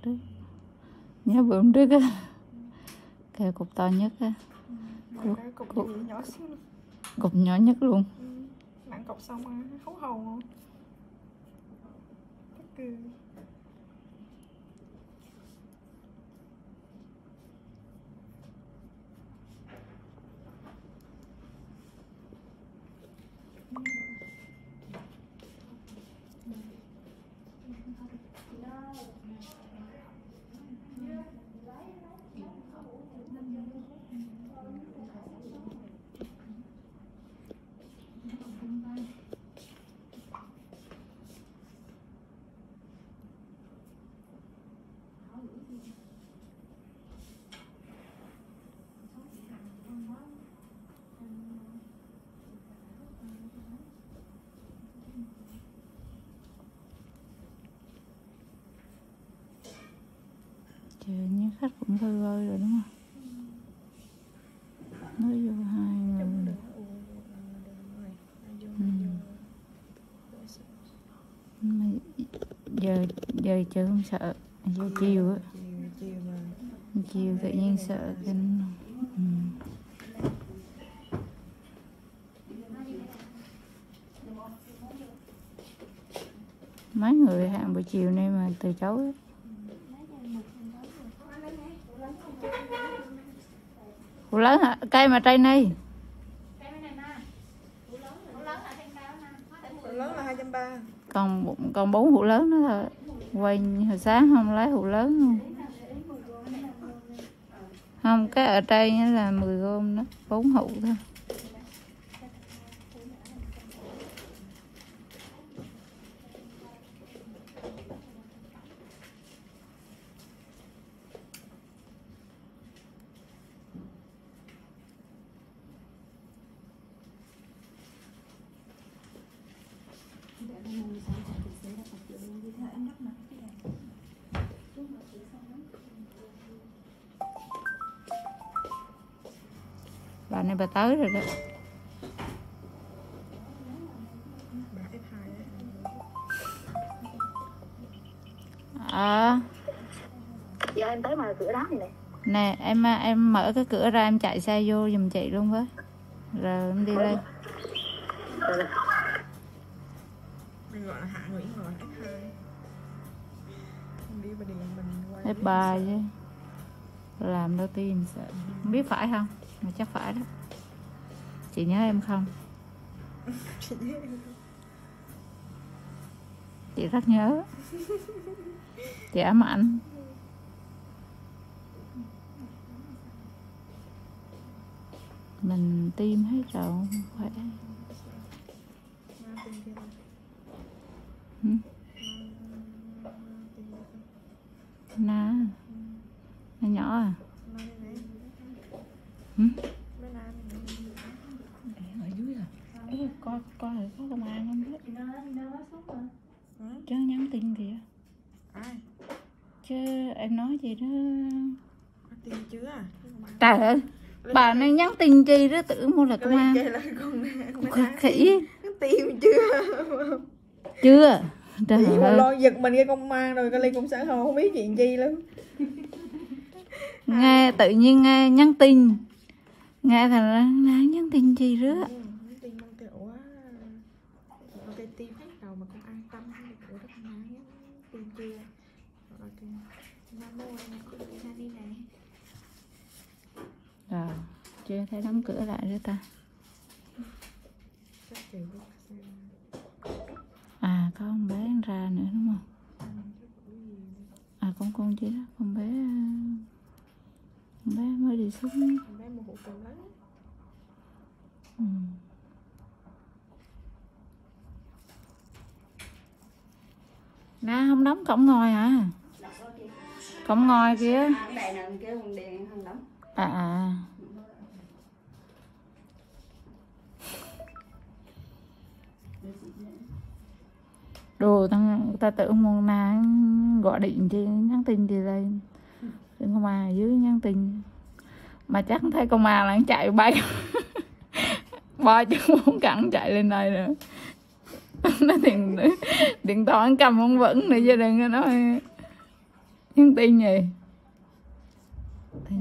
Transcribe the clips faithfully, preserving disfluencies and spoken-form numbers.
trước. Nhớ bữa hôm trước á, kêu cục to nhất á. Cục, cục, cục nhỏ xíu. Cục nhỏ nhất luôn. Ừ. Nặng cọc xong á, hấu hầu không? Ừ. Trời, như khách cũng hơi vơi rồi đúng không? Nói vô hai người được. Ừ. Mà giờ giờ chưa không sợ, giờ chiều á, chiều tự nhiên sợ cái. Ừ. Mấy người hẹn buổi chiều nay mà từ chối. Hủ lớn hả? Cây mà trái này. Hủ lớn là hai trăm ba mươi. Còn còn bốn hủ lớn nữa thôi. Quay hồi sáng không lấy hủ lớn không? Không, cái ở đây là mười gom đó, bốn hủ thôi. Bà này bà tới rồi đó. À. Giờ em tới mở cửa đó này. Nè em em mở cái cửa ra, em chạy xe vô giùm chị luôn với. Rồi em đi lên. Mình gọi là Hạ Nguyễn, gọi là ép hai. Mình đi vào điện mình quay ép ba chứ. Làm đâu tim sợ. Không biết phải không? Mà chắc phải đó. Chị nhớ em không? Chị nhớ em không? Chị rất nhớ. Chị ám ảnh. Mình tim hết rồi, không khỏe. Ừ. Na. Na nhỏ à? Ừ. Ở dưới à? Ê, coi coi thử có công an không đấy. Chứ nhắn tin kìa. Ai? Chứ em nói gì đó. Có tin chưa à? Trời ơi, bà này nhắn tin chi đó tưởng mua là công an. Con khỉ. Tìm chưa? Chưa. Trời ơi. Lo giật mình cái công an rồi, cái ly công xã hội không biết chuyện chi luôn. Nghe tự nhiên nghe nhắn tin. Nghe thành ra nhắn tin chi đó. Ừ, nhắn tin mang cái ủa. Ở đây tim hết rồi mà con an tâm ủa đó con ai tin chưa? Rồi kìa. Namo em đi này. Rồi, chưa thấy đóng cửa lại nữa ta. À, có con bé ra nữa đúng không? À, con con chứ đó, con bé con bé mới đi xuống. Con bé mua hũ cầu lớn. Ừ. Nè, không đóng cổng ngồi hả? Cổng ngồi kìa. À à. Đồ ta, ta tưởng môn na gọi điện chứ nhắn tin gì đây. Đừng công an ở dưới nhắn tin. Mà chắc thấy công an là chạy bay. Ba chứ muốn cẳng chạy lên đây nữa. Nó điện điện thoại cầm không vững nữa chứ đừng có nói. nhắn tin gì thì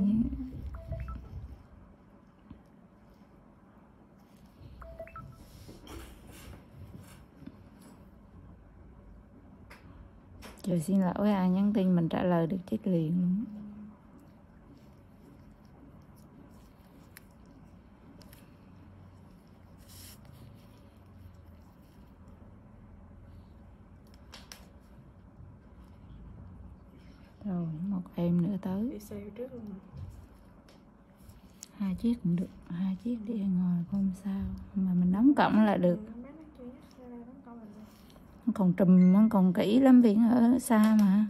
trời, xin lỗi ai nhắn tin mình trả lời được chết liền luôn. Rồi một em nữa tới. Đi xe trước luôn mà. Hai chiếc cũng được, hai chiếc đi ngồi không sao, mà mình đóng cổng là được. Nó còn trùm, nó còn kỹ lắm vì ở xa mà.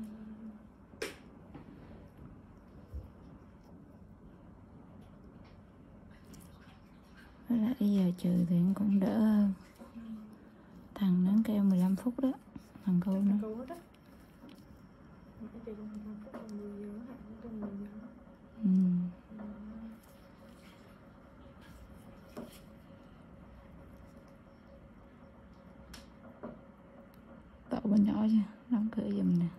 Với lại bây giờ trừ thì cũng đỡ hơn. Thằng nó kêu mười lăm phút đó, thằng cô nữa. Ừ. Cậu bên nhỏ chứ, đóng cửa giùm nè.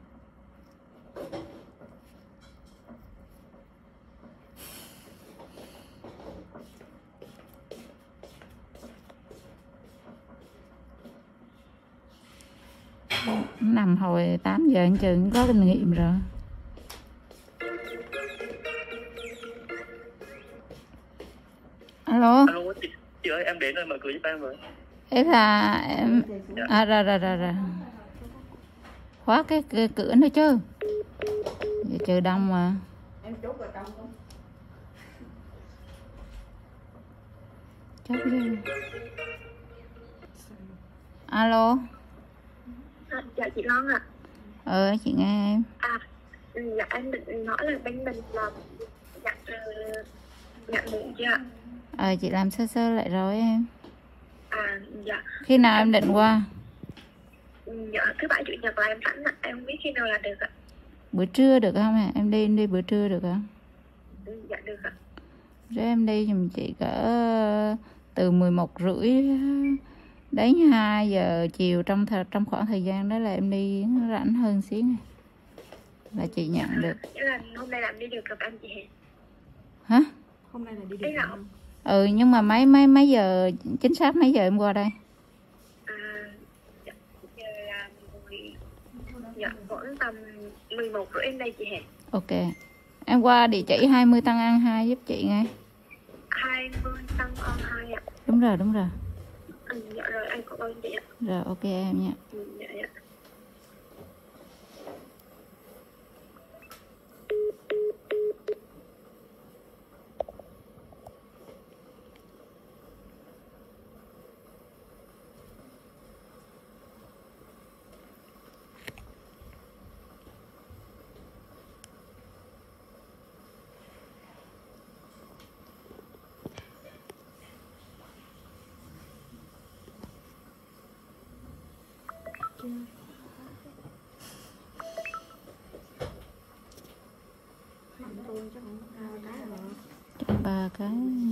Nằm hồi tám giờ anh Trường có kinh nghiệm rồi. Alo. Alo chị, chị ơi em đến rồi, mở cửa giúp em rồi. Em là em à rồi rồi rồi rồi. Khóa cái, cái cửa nữa chứ. Giờ trời đông mà. Em chốt vào trong không? Chốt đi. Alo. À, dạ chị Loan ạ. Ờ chị nghe em. À dạ em định nói là bên mình làm nhận nhận mụn chưa ạ? Ờ chị làm sơ sơ lại rồi em. À dạ. Khi nào em định qua? Dạ thứ bảy chủ nhật là em rảnh ạ, em không biết khi nào là được ạ. Bữa trưa được không ạ? Em đi em đi bữa trưa được không? Dạ được ạ. Rồi em đi giùm chị cỡ từ mười một rưỡi đến hai giờ chiều, trong thời, trong khoảng thời gian đó là em đi nó rảnh hơn xíu này. Là chị nhận được. Nghĩa là hôm nay làm đi được gặp anh chị hẹn. Hả? Hôm nay là đi được Ý là không? Ừ nhưng mà mấy mấy mấy giờ chính xác mấy giờ em qua đây? À dạ, giờ là mười dạ khoảng tầm mười một rưỡi em đây chị hẹn. Ok. Em qua địa chỉ hai mươi Tân An hai giúp chị nghe. hai mươi Tân An hai ạ. Đúng rồi, đúng rồi. Ừ, dạ rồi anh cảm ơn chị ạ. Rồi ok em nha. Ừ, dạ dạ. Tôi chắc cũng hai cái rồi. Chắc ba cái.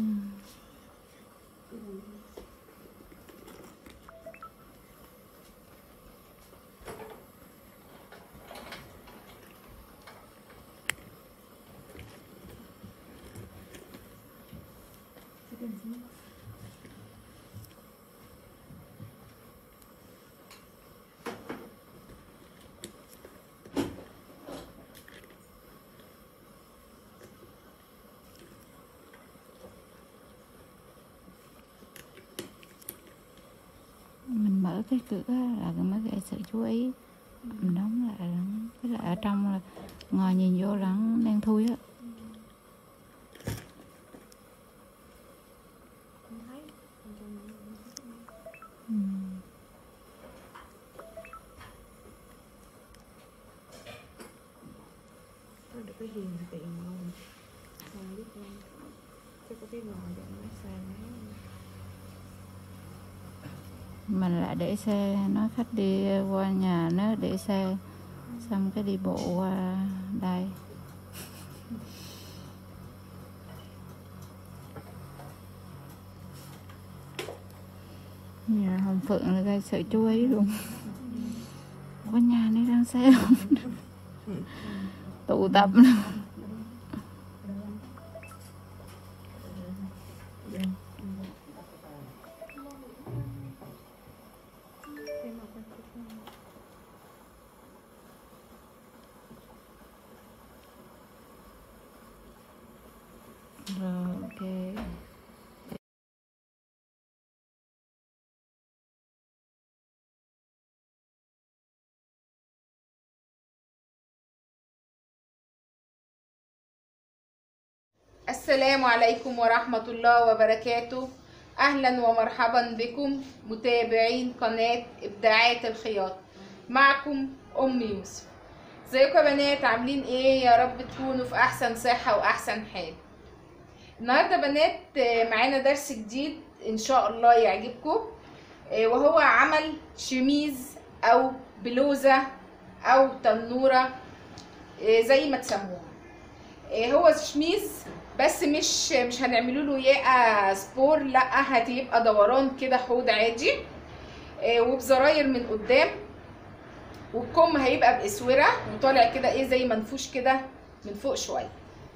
Mình mở cái cửa là mới gây sự chú ý. Mình đóng lại là cái là ở trong là ngồi nhìn vô là đang thui á. Ừ. Được cái hiền thì tiện mà không biết không. Chắc có cái ngồi để nó sang ấy. Mình lại để xe, nói khách đi qua nhà nó để xe xong cái đi bộ qua đây. Nhà Hồng Phượng là gây sự chú ý luôn. Có nhà này đang xe không? tụ tập. Rồi, ok. السلام عليكم ورحمة الله وبركاته. أهلا ومرحبا بكم متابعين قناة إبداعات الخياط. معكم أم يوسف. ازيكم يا بنات، عاملين ايه؟ يا رب تكونوا في أحسن صحة وأحسن حال. النهاردة بنات معانا درس جديد إن شاء الله يعجبكم، وهو عمل شميز أو بلوزة أو تنورة زي ما تسموها. هو شميز بس مش مش هنعمله له ياقه سبور، لا هتبقى دوران كده حوض عادي، وبزراير من قدام، والكم هيبقى باسوره وطالع كده ايه زي منفوش كده من فوق شويه.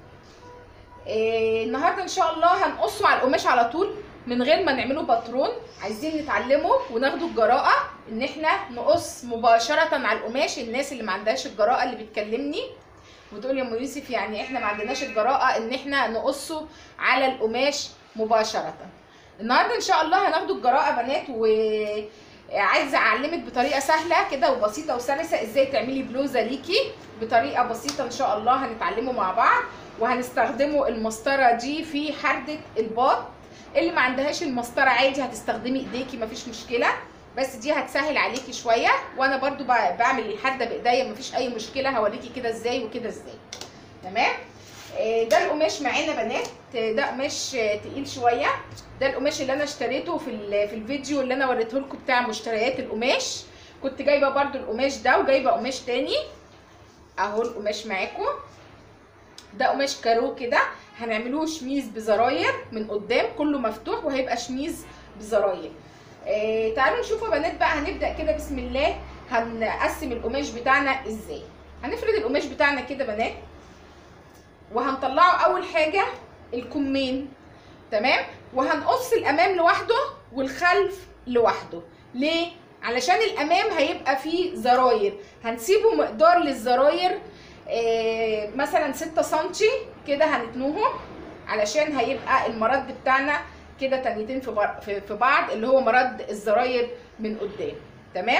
النهارده ان شاء الله هنقصه على القماش على طول من غير ما نعمله باترون. عايزين نتعلمه وناخده الجراءه ان احنا نقص مباشره على القماش. الناس اللي ما عندهاش الجراءه اللي بتكلمني وتقول يا ام يوسف يعني احنا ما عندناش الجراءه ان احنا نقصه على القماش مباشره. النهارده ان شاء الله هناخده الجراءه بنات، وعايزه اعلمك بطريقه سهله كده وبسيطه وسلسه ازاي تعملي بلوزه ليكي بطريقه بسيطه ان شاء الله. هنتعلمه مع بعض وهنستخدمه المسطره دي في حردة الباط. اللي ما عندهاش المسطره عادي هتستخدمي ايديكي مفيش مشكله، بس دي هتسهل عليكي شويه، وانا برضو بعمل الحرده بايديا مفيش اي مشكله. هوريكي كده ازاي وكده ازاي. تمام. ده القماش معانا بنات، ده قماش تقيل شويه. ده القماش اللي انا اشتريته في في الفيديو اللي انا وريته لكم بتاع مشتريات القماش. كنت جايبه برضو القماش ده وجايبه قماش تاني اهو. القماش معاكم ده قماش كارو كده، هنعملوه شميز بزراير من قدام كله مفتوح، وهيبقى شميز بزراير. آه تعالوا نشوفوا يا بنات بقى. هنبدأ كده بسم الله. هنقسم القماش بتاعنا ازاي. هنفرد القماش بتاعنا كده بنات، وهنطلعه اول حاجة الكمين. تمام. وهنقص الامام لوحده والخلف لوحده. ليه؟ علشان الامام هيبقى فيه زراير، هنسيبه مقدار للزراير آه مثلا ستة سنتي كده هنتنوهم، علشان هيبقى المرد بتاعنا كده تانيتين في في بعض اللي هو مرد الزراير من قدام. تمام.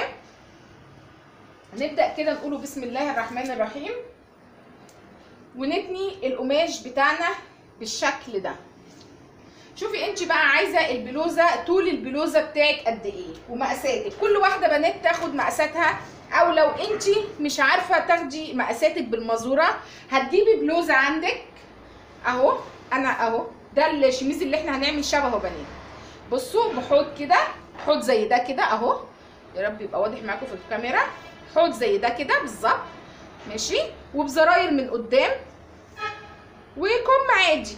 نبدا كده نقوله بسم الله الرحمن الرحيم، ونتني القماش بتاعنا بالشكل ده. شوفي انت بقى عايزه البلوزه طول البلوزه بتاعك قد ايه ومقاساتك. كل واحده بنات تاخد مقاساتها، او لو انت مش عارفه تاخدي مقاساتك بالمزوره هتجيبي بلوزه عندك اهو. انا اهو ده الشميز اللي احنا هنعمل شبهه بنات. بصوا بحوض كده، حوض زي ده كده اهو، يا رب يبقى واضح معاكم في الكاميرا. حوض زي ده كده بالظبط ماشي، وبزراير من قدام وكم عادي.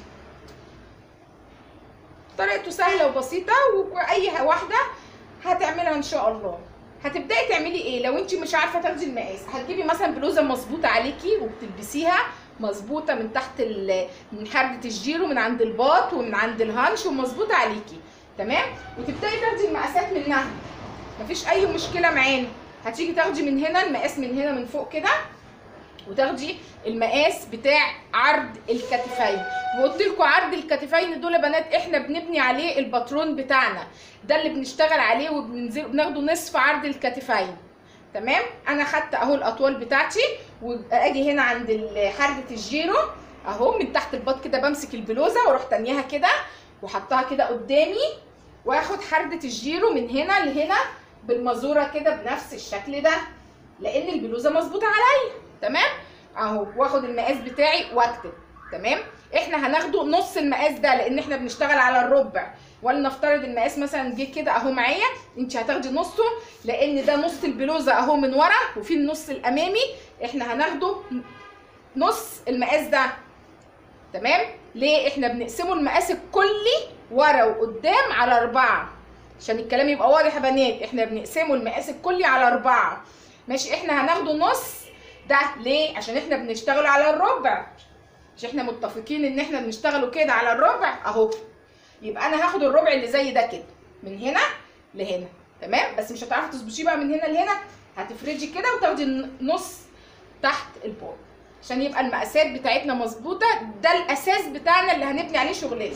طريقته سهله وبسيطه واي واحده هتعملها ان شاء الله. هتبداي تعملي ايه لو انت مش عارفه تاخدي المقاس؟ هتجيبي مثلا بلوزه مظبوطه عليكي وبتلبسيها مظبوطه من تحت من حرده الجيرو من عند الباط ومن عند الهانش ومظبوطه عليكي. تمام. وتبداي تاخدي المقاسات منها مفيش اي مشكله معانا. هتيجي تاخدي من هنا المقاس من هنا من فوق كده، وتاخدي المقاس بتاع عرض الكتفين. وقلت لكم عرض الكتفين دول يا بنات احنا بنبني عليه الباترون بتاعنا، ده اللي بنشتغل عليه وبننزل بناخده نصف عرض الكتفين. تمام. انا خدت اهو الاطوال بتاعتي، واجي هنا عند حرده الجيرو اهو من تحت الباط كده، بمسك البلوزه واروح تانيها كده وحطها كده قدامي، واخد حرده الجيرو من هنا لهنا بالمزوره كده بنفس الشكل ده، لان البلوزه مظبوطه عليا. تمام اهو. واخد المقاس بتاعي واكتب. تمام. احنا هناخده نص المقاس ده لان احنا بنشتغل على الربع، ولنفترض المقاس مثلا جه كده اهو معايا، انت هتاخدي نصه لان ده نص البلوزه اهو من ورا، وفي النص الامامي احنا هناخده نص المقاس ده. تمام. ليه؟ احنا بنقسمه المقاس الكلي ورا وقدام على اربعه، عشان الكلام يبقى واضح يا بنات. احنا بنقسمه المقاس الكلي على اربعه ماشي. احنا هناخده نص ده ليه؟ عشان احنا بنشتغل على الربع، مش احنا متفقين ان احنا بنشتغلوا كده على الربع اهو. يبقى انا هاخد الربع اللي زي ده كده من هنا لهنا، تمام؟ بس مش هتعرفي تظبطيه بقى من هنا لهنا، هتفرجي كده وتاخدي النص تحت البار عشان يبقى المقاسات بتاعتنا مظبوطه. ده الاساس بتاعنا اللي هنبني عليه شغلنا.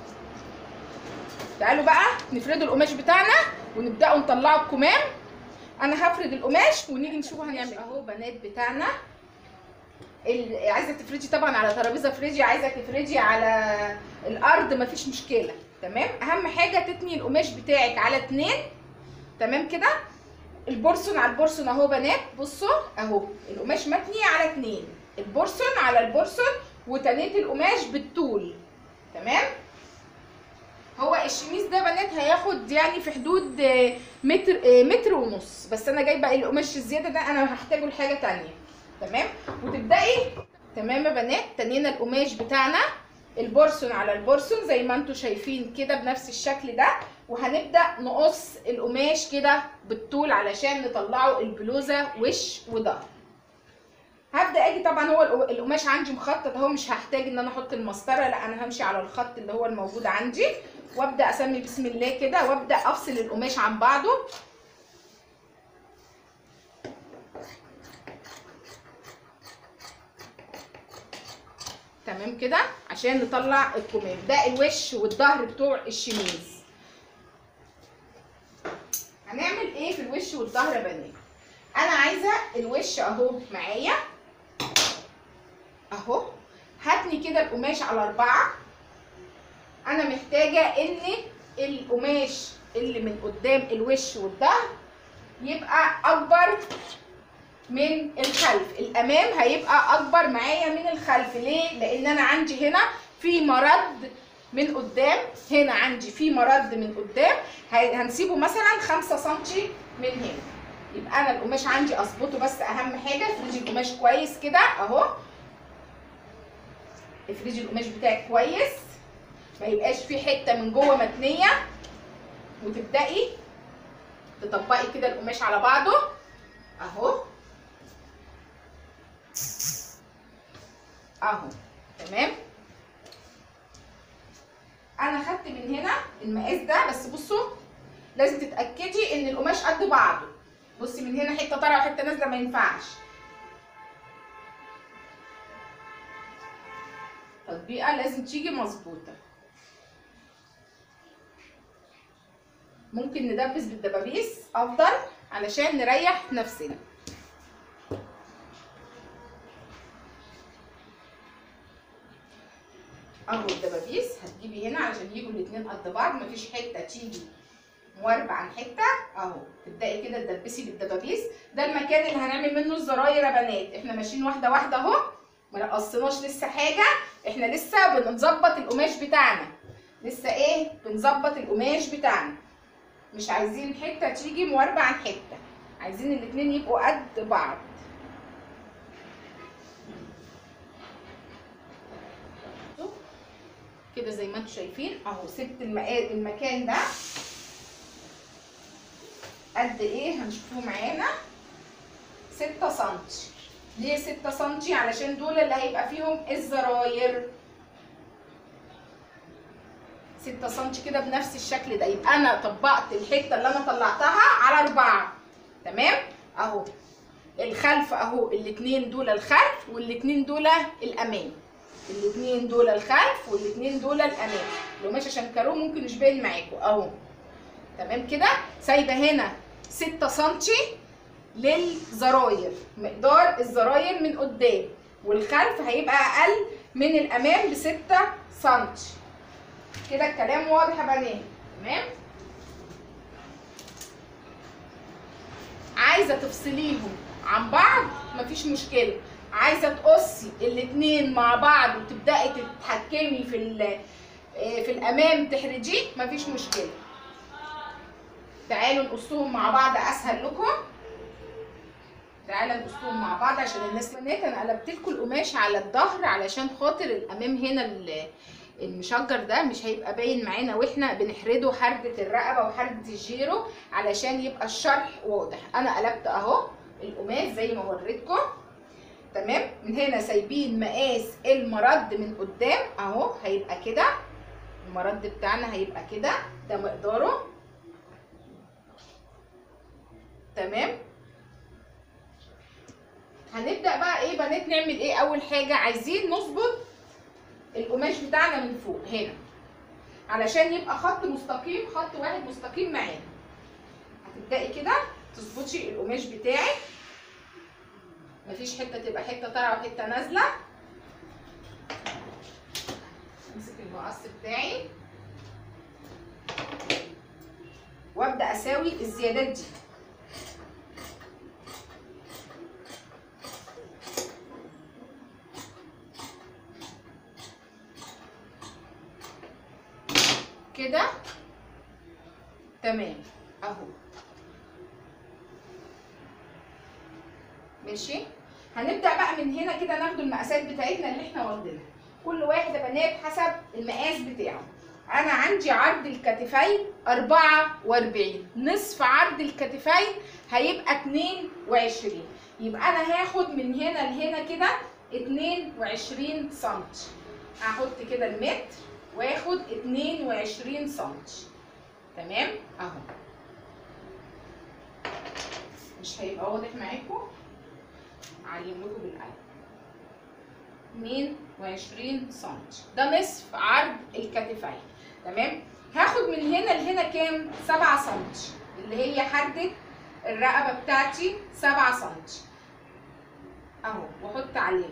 تعالوا بقى نفردوا القماش بتاعنا ونبداوا نطلعوا الكمام. انا هفرد القماش ونيجي نشوف هنعمل اهو. بنات بتاعنا اللي عايزه تفرجي طبعا على ترابيزه فريجي، عايزه تفرجي على الارض مفيش مشكله، تمام؟ اهم حاجه تتني القماش بتاعك على اتنين، تمام كده؟ البورسون على البورسون اهو بنات، بصوا اهو القماش متني على اتنين، البورسون على البورسون، وتنيت القماش بالطول، تمام؟ هو الشميس ده بنات هياخد يعني في حدود متر متر ونص، بس انا جايبه القماش الزياده ده انا هحتاجه لحاجه تانيه، تمام؟ وتبداي تمام يا بنات. تنينا القماش بتاعنا البورسون على البورسون زي ما انتم شايفين كده بنفس الشكل ده، وهنبدا نقص القماش كده بالطول علشان نطلعه البلوزه وش وظهر. هبدا اجي طبعا هو القماش عندي مخطط اهو، مش هحتاج ان انا احط المسطره، لا انا همشي على الخط اللي هو الموجود عندي، وابدا اسمي بسم الله كده وابدا افصل القماش عن بعضه. تمام كده عشان نطلع الكمام. ده الوش والظهر بتوع الشميز. هنعمل ايه في الوش والظهر يا بنات؟ انا عايزه الوش اهو معايا اهو، هاتني كده القماش على اربعه. انا محتاجه ان القماش اللي من قدام الوش والظهر يبقى اكبر من الخلف، الامام هيبقى اكبر معايا من الخلف. ليه؟ لان انا عندي هنا في مرد من قدام، هنا عندي في مرد من قدام هنسيبه مثلا خمسة سنتي من هنا. يبقى انا القماش عندي اظبطه، بس اهم حاجه افرجي القماش كويس كده اهو، افرجي القماش بتاعك كويس ما يبقاش في حته من جوه متنيه، وتبداي تطبقي كده القماش على بعضه اهو اهو، تمام؟ انا خدت من هنا المقاس ده، بس بصوا لازم تتاكدي ان القماش قد بعضه. بصي من هنا حته طالعه وحته نازله ما ينفعش. تطبيقه لازم تيجي مظبوطه. ممكن ندبس بالدبابيس افضل علشان نريح نفسنا. اهو الدبابيس هتجيبي هنا علشان يجوا الاتنين قد بعض، مفيش حته تيجي مواربه عن حته اهو. تبداي كده تدبسي بالدبابيس. ده المكان اللي هنعمل منه الزراير يا بنات. احنا ماشيين واحده واحده اهو، ما نقصناش لسه حاجه، احنا لسه بنظبط القماش بتاعنا، لسه ايه بنظبط القماش بتاعنا. مش عايزين حته تيجي مواربه عن حته، عايزين الاتنين يبقوا قد بعض. كده زي ما انتم شايفين اهو. سبت المكان ده قد ايه هنشوفوه معانا، ستة سنتي. ليه ستة سنتي؟ علشان دول اللي هيبقى فيهم الزراير. ستة سنتي كده بنفس الشكل ده. يبقى انا طبقت الحته اللي انا طلعتها على اربعه، تمام؟ اهو الخلف اهو، الاتنين دول الخلف والاتنين دول الامام، الاتنين دول الخلف والاتنين دول الامام. لو ماشي عشان كارو ممكن مش باين معاكم اهو، تمام كده؟ سايبه هنا ستة سنتي للزراير، مقدار الزراير من قدام، والخلف هيبقى اقل من الامام بستة سنتي. كده الكلام واضح يا بنات؟ تمام؟ عايزه تفصليهم عن بعض مفيش مشكله، عايزه تقصي الاتنين مع بعض وتبداي تتحكمي في في الامام تحرجيه مفيش مشكله. تعالوا نقصهم مع بعض اسهل لكم. تعالوا نقصهم مع بعض عشان الناس. بنات انا قلبت لكم القماش على الظهر علشان خاطر الامام هنا المشجر ده مش هيبقى باين معانا واحنا بنحرده حردة الرقبه وحردة الجيرو، علشان يبقى الشرح واضح. انا قلبت اهو القماش زي ما وريتكم. تمام. من هنا سايبين مقاس المرد من قدام اهو، هيبقى كده المرد بتاعنا هيبقى كده، ده مقداره. تمام. هنبدأ بقى ايه بنات نعمل ايه؟ اول حاجة عايزين نظبط القماش بتاعنا من فوق هنا علشان يبقى خط مستقيم، خط واحد مستقيم معانا. هتبدأي كده تظبطي القماش بتاعك، مفيش حتة تبقى حتة طالعة وحتة نازلة. امسك المقص بتاعي وابدأ اساوي الزيادات دي. كده تمام اهو ماشي. هنبدأ بقى من هنا كده ناخد المقاسات بتاعتنا اللي احنا واخدينها، كل واحد يا بنات حسب المقاس بتاعه. انا عندي عرض الكتفين أربعة وأربعين، نصف عرض الكتفين هيبقى اتنين وعشرين، يبقى انا هاخد من هنا لهنا كده اتنين وعشرين سنتي. هحط كده المتر واخد اتنين وعشرين سنتي. تمام اهو. مش هيبقى واضح معاكم، اعلم لكم بالقلم. اتنين وعشرين سنتي ده نصف عرض الكتفين. تمام. هاخد من هنا لهنا كام؟ سبعة سنتي، اللي هي حدة الرقبة بتاعتي سبعة سنتي اهو، واحط علامة.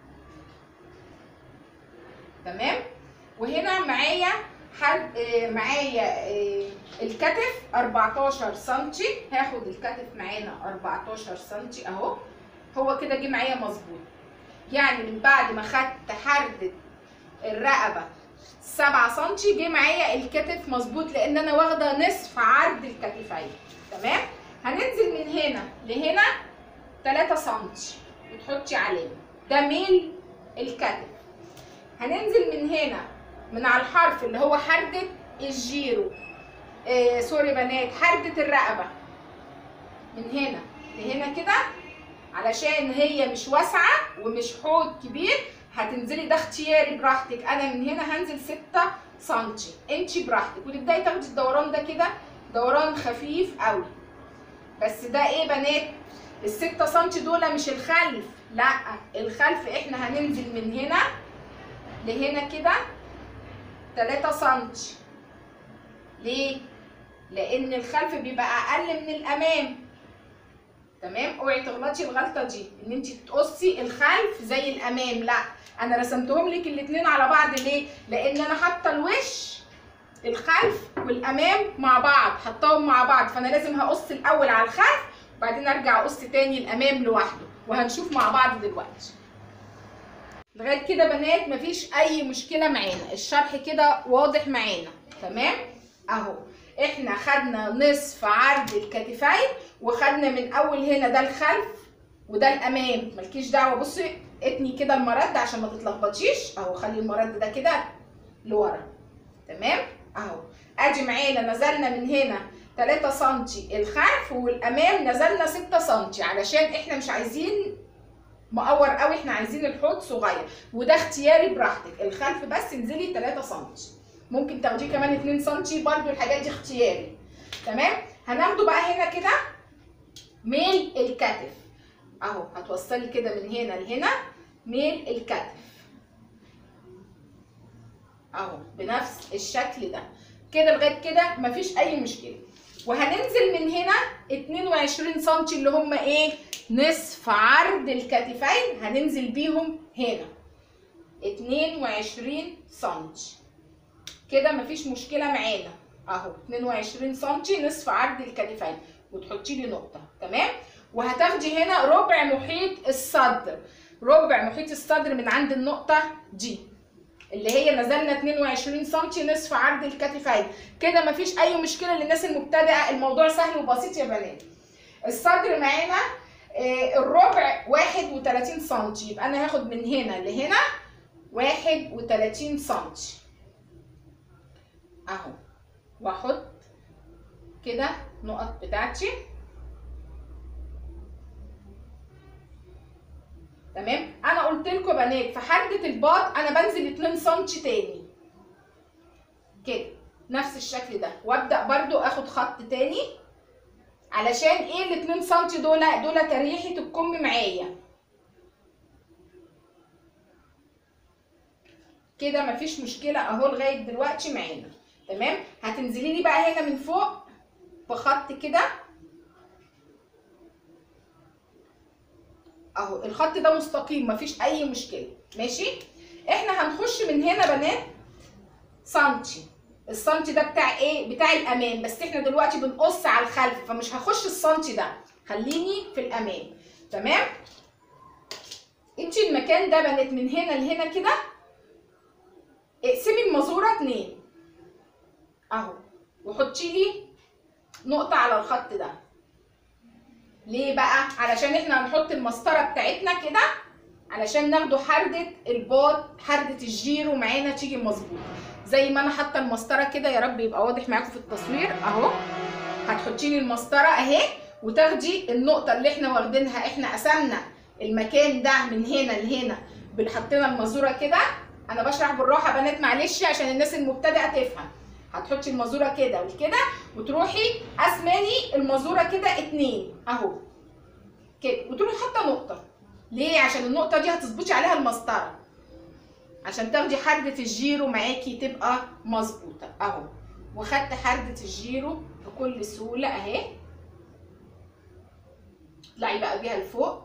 تمام. وهنا معايا حد آه معايا آه الكتف أربعتاشر سنتي، هاخد الكتف معانا أربعتاشر سنتي اهو، هو كده جه معايا مظبوط. يعني من بعد ما خدت حردة الرقبة سبعة سنتي جه معايا الكتف مظبوط، لان انا واخده نصف عرض الكتفين. تمام. هننزل من هنا لهنا تلاتة سنتي وتحطي علامه، ده ميل الكتف. هننزل من هنا من على الحرف اللي هو حردة الجيرو، آه سوري بنات، حردة الرقبة، من هنا لهنا كده علشان هي مش واسعة ومش حوض كبير. هتنزلي ده اختياري براحتك، انا من هنا هنزل ستة سنتي، انتي براحتك، وتبداي تاخدي الدوران ده كده دوران خفيف قوي. بس ده ايه بنات؟ الستة سنتي دول مش الخلف، لا الخلف احنا هننزل من هنا لهنا كده تلاتة سنتي. ليه؟ لان الخلف بيبقى اقل من الامام. تمام. اوعي تغلطي الغلطه دي ان انت تقصي الخلف زي الامام، لا انا رسمتهم لك الاثنين على بعض. ليه؟ لان انا حاطه الوش الخلف والامام مع بعض، حطاهم مع بعض، فانا لازم هقص الاول على الخلف وبعدين ارجع اقص تاني الامام لوحده، وهنشوف مع بعض دلوقتي. لغايه كده بنات مفيش اي مشكله معانا، الشرح كده واضح معانا. تمام اهو. احنا خدنا نصف عرض الكتفين وخدنا من اول هنا ده الخلف وده الامام، مالكيش دعوه. بصي اتني كده المرد عشان ما تتلخبطيش اهو، خلي المرد ده كده لورا. تمام اهو. ادي معانا نزلنا من هنا تلاتة سنتي الخلف، والامام نزلنا ستة سنتي علشان احنا مش عايزين مقور قوي، احنا عايزين الحوض صغير، وده اختياري براحتك. الخلف بس انزلي تلاتة سنتي، ممكن تاخديه كمان اتنين سنتي برضو، الحاجات دي اختياري. تمام. هناخده بقى هنا كده ميل الكتف اهو، هتوصلي كده من هنا لهنا ميل الكتف اهو بنفس الشكل ده كده. لغايه كده مفيش اي مشكله. وهننزل من هنا اتنين وعشرين سنتي اللي هم ايه؟ نصف عرض الكتفين، هننزل بيهم هنا اتنين وعشرين سنتي كده، مفيش مشكله معانا اهو. اتنين وعشرين سنتي نصف عرض الكتفين، وتحطي لي نقطه. تمام. وهتاخدي هنا ربع محيط الصدر، ربع محيط الصدر من عند النقطه دي اللي هي نزلنا اتنين وعشرين سنتي نصف عرض الكتفين كده. مفيش اي مشكله للناس المبتدئه، الموضوع سهل وبسيط يا بنات. الصدر معانا آه الربع واحد وتلاتين سنتي، يبقى انا هاخد من هنا لهنا واحد وتلاتين سنتي اهو، واحط كده نقط بتاعتي. تمام. انا قلت لكم يا بنات في حردة الباط انا بنزل اتنين سنتي تاني كده نفس الشكل ده، وابدا برضو اخد خط تاني علشان ايه ال اتنين سنتي دول دول تريحه الكم معايا كده، مفيش مشكله اهو لغايه دلوقتي معانا. تمام. هتنزلي لي بقى هنا من فوق بخط كده اهو، الخط ده مستقيم مفيش اي مشكله. ماشي. احنا هنخش من هنا بنات سنتي، السنتي ده بتاع ايه؟ بتاع الامام، بس احنا دلوقتي بنقص على الخلف فمش هخش السنتي ده، خليني في الامام. تمام. انتي المكان ده بنات من هنا لهنا كده اقسمي المزوره اتنين اهو، وحطي لي نقطه على الخط ده. ليه بقى؟ علشان احنا هنحط المسطره بتاعتنا كده علشان ناخدوا حردة الباط، حردة الجيرو معانا تيجي مظبوط زي ما انا حاطه المسطره كده. يا رب يبقى واضح معاكم في التصوير اهو. هتحطي لي المسطره اهي وتاخدي النقطه اللي احنا واخدينها، احنا قسمنا المكان ده من هنا لهنا، حطينا المزوره كده. انا بشرح بالراحه بنات معلش عشان الناس المبتدئه تفهم. هتحطي المزوره كده وكده وتروحي قسماني المزوره كده اتنين اهو كده، وتروحي حاطه نقطه. ليه؟ عشان النقطه دي هتظبطي عليها المسطره عشان تاخدي حردة الجيرو معاكي تبقى مظبوطه اهو. وخدت حردة الجيرو بكل سهوله اهي. اطلعي بقى بيها لفوق.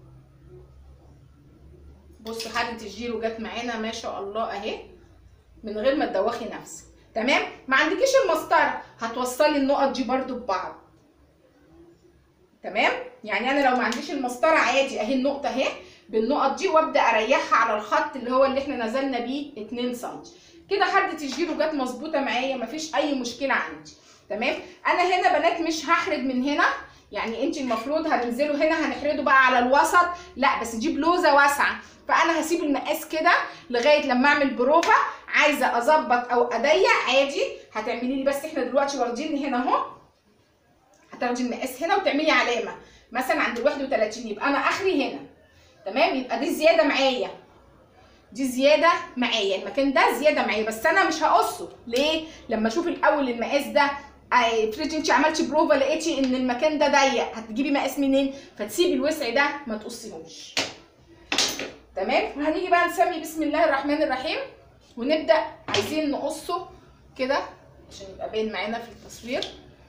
بصوا حردة الجيرو جت معانا ما شاء الله اهي من غير ما تدوخي نفسك. تمام. ما عندكيش المسطره هتوصلي النقط دي برده ببعض. تمام. يعني انا لو ما عنديش المسطره عادي اهي النقطه اهي بالنقط دي وابدا اريحها على الخط اللي هو اللي احنا نزلنا بيه اتنين سنتي كده. حردة الجيرو جت مظبوطه معايا مفيش اي مشكله عندي. تمام. انا هنا بنات مش هحرد من هنا، يعني انت المفروض هننزله هنا هنحرده بقى على الوسط، لا بس دي بلوزه واسعه فانا هسيب المقاس كده لغايه لما اعمل بروفه. عايزه اظبط او اضيق عادي هتعملي لي، بس احنا دلوقتي واخدين هنا اهو، هتاخدي المقاس هنا وتعملي علامه مثلا عند الواحد وتلاتين يبقى انا اخري هنا. تمام. يبقى دي زياده معايا، دي زياده معايا، المكان ده زياده معايا بس انا مش هقصه. ليه؟ لما اشوف الاول المقاس ده افرضي انت عملتي بروفه لقيتي ان المكان ده ضيق هتجيبي مقاس منين؟ فتسيبي الوسع ده ما تقصيهوش. تمام. هنيجي بقى نسمي بسم الله الرحمن الرحيم ونبدا. عايزين نقصه كده عشان يبقى باين معانا في التصوير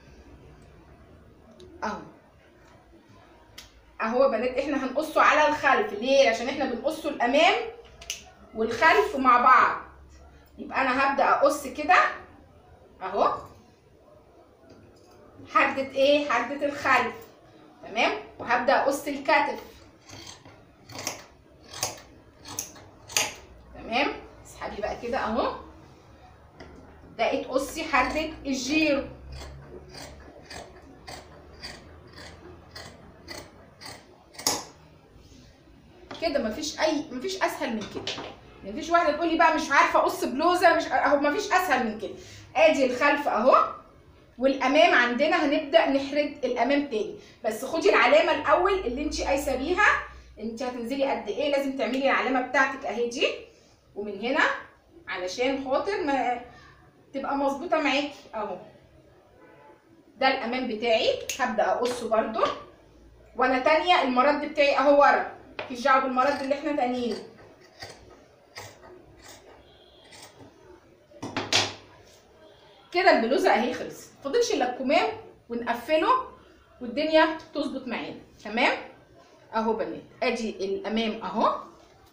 اهو اهو يا بنات. احنا هنقصه على الخلف. ليه؟ عشان احنا بنقصه الامام والخلف مع بعض. يبقى انا هبدا اقص كده اهو حردة ايه؟ حردة الخلف. تمام. وهبدا اقص الكتف. تمام. اسحبي بقى كده اهو. بدأت تقصي حردة الجيرو. كده مفيش اي مفيش اسهل من كده. مفيش واحده تقول لي بقى مش عارفه اقص بلوزه مش اهو، مفيش اسهل من كده. ادي الخلف اهو والامام عندنا هنبدا نحرد الامام تاني، بس خدي العلامه الاول اللي انت قايسه بيها انت هتنزلي قد ايه. لازم تعملي العلامه بتاعتك اهي دي ومن هنا علشان خاطر ما تبقى مظبوطه معاكي اهو. ده الامام بتاعي هبدا اقصه برده وانا تانيه المرد بتاعي اهو ورا، مفيش دعوه بالمرد اللي احنا تانيينه. كده البلوزه اهي خلصت، مفضلش الا الكمام ونقفله والدنيا تظبط معانا. تمام اهو بنات. ادي الامام اهو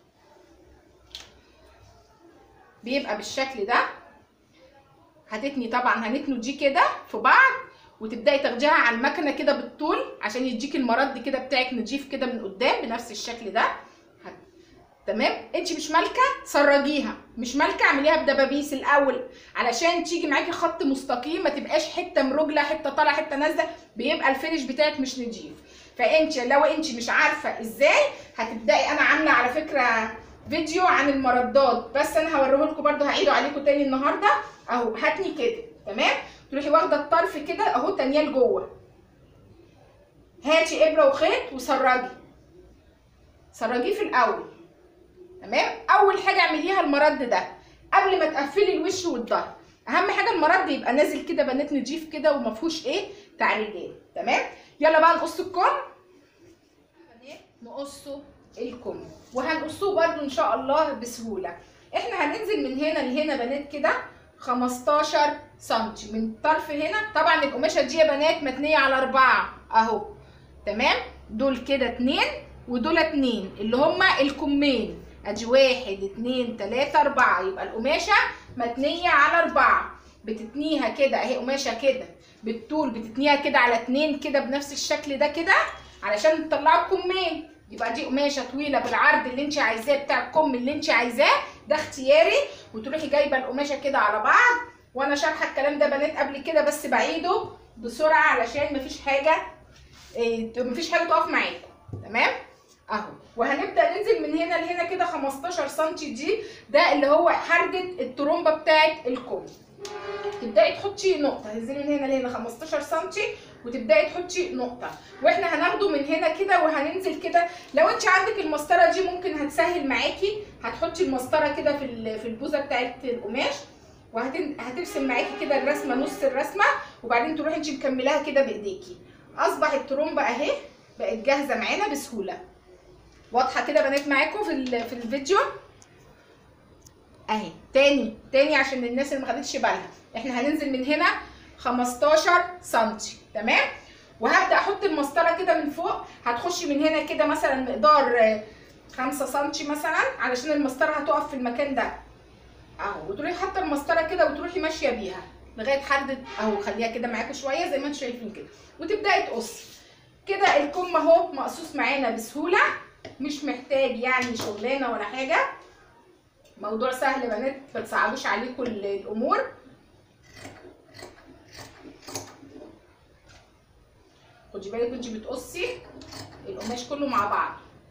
بيبقى بالشكل ده. هتتني طبعا هنتنوا دي كده في بعض وتبداي تاخديها على المكنه كده بالطول عشان يديكي المرد كده بتاعك نضيف كده من قدام بنفس الشكل ده. تمام. انت مش مالكه سرجيها، مش مالكه اعمليها بدبابيس الاول علشان تيجي معاكي خط مستقيم، ما تبقاش حته مرجله حته طالعه حته نازله، بيبقى الفينش بتاعك مش نضيف. فانت لو انت مش عارفه ازاي هتبداي، انا عامله على فكره فيديو عن المردات بس انا هوريه لكم برده هعيده عليكم تاني النهارده اهو. هاتني كده تمام، تروحي واخده الطرف كده اهو تانيه لجوه، هاتي ابره وخيط وسرجي سرجيه في الاول. تمام. اول حاجه اعمليها المرد ده قبل ما تقفلي الوش والظهر. اهم حاجه المرد يبقى نازل كده بنات نضيف كده وما فيهوش ايه تعريجات. تمام. يلا بقى نقص الكم. بنات نقصه الكم وهنقصه برده ان شاء الله بسهوله. احنا هننزل من هنا لهنا بنات كده خمستاشر سنتي من الطرف هنا. طبعا القماشه دي يا بنات متنيه على اربعه اهو. تمام. دول كده اتنين ودول اتنين اللي هما الكمين. ادي واحد اتنين تلاته اربعه، يبقى القماشه متنيه على اربعه. بتتنيها كده اهي قماشه كده بالطول، بتتنيها كده على اتنين كده بنفس الشكل ده كده علشان تطلعوا الكمين. يبقى دي قماشه طويله بالعرض اللي انت عايزاه بتاع الكم اللي انت عايزاه ده اختياري. وتروحي جايبه القماشه كده على بعض. وانا شارحه الكلام ده بنات قبل كده بس بعيده بسرعه علشان مفيش حاجه إيه مفيش حاجه تقف معاكم. تمام اهو. وهنبدا ننزل من هنا لهنا كده خمستاشر سنتي. دي ده اللي هو حرجه الترومبه بتاعه الكم. تبداي تحطي نقطه. تنزلي من هنا لهنا خمستاشر سنتي وتبداي تحطي نقطه. واحنا هناخده من هنا كده وهننزل كده. لو انت عندك المسطره دي ممكن هتسهل معاكي، هتحطي المسطره كده في في البوزه بتاعه القماش وهترسم معاكي كده الرسمه نص الرسمه وبعدين تروحي انت مكملاها كده بايديكي. اصبح الترومبه اهي بقت جاهزه معانا بسهوله. واضحه كده بنات معاكم في في الفيديو اهي. تاني تاني عشان الناس اللي ما خدتش بالها، احنا هننزل من هنا خمستاشر سنتي. تمام. وهبدا احط المسطره كده من فوق. هتخشي من هنا كده مثلا مقدار خمسة سنتي مثلا علشان المسطره هتقف في المكان ده اهو. وتروحي حاطه المسطره كده وتروحي ماشيه بيها لغايه حد اهو. خليها كده معاكم شويه زي ما انتم شايفين كده وتبداي تقصي كده. الكم اهو مقصوص معانا بسهوله، مش محتاج يعني شغلانه ولا حاجه. موضوع سهل بنات، ما تصعبوش عليكم الامور. خدي بالك وانتي بتقصي القماش كله مع بعض.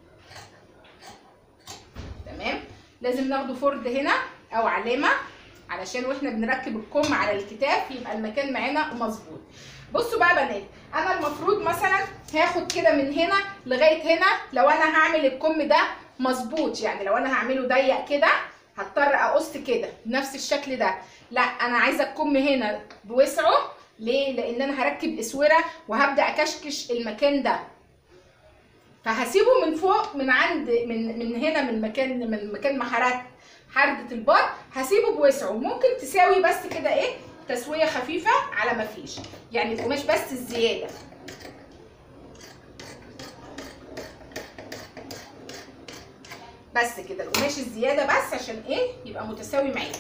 تمام. لازم ناخده فرد هنا او علامه علشان واحنا بنركب الكم على الكتاف يبقى المكان معانا مظبوط. بصوا بقى بنات، انا المفروض مثلا هاخد كده من هنا لغايه هنا. لو انا هعمل الكم ده مظبوط يعني لو انا هعمله ضيق كده هضطر اقص كده بنفس الشكل ده. لا انا عايزه الكم هنا بوسعه. ليه؟ لان انا هركب اسوره وهبدا اكشكش المكان ده. فهسيبه من فوق من عند من من هنا من مكان من مكان ما حركت حردة البار هسيبه بوسعه. ممكن تساوي بس كده ايه تسويه خفيفه على ما فيش يعني القماش بس الزياده. بس كده القماش الزياده بس عشان ايه يبقى متساوي معاكي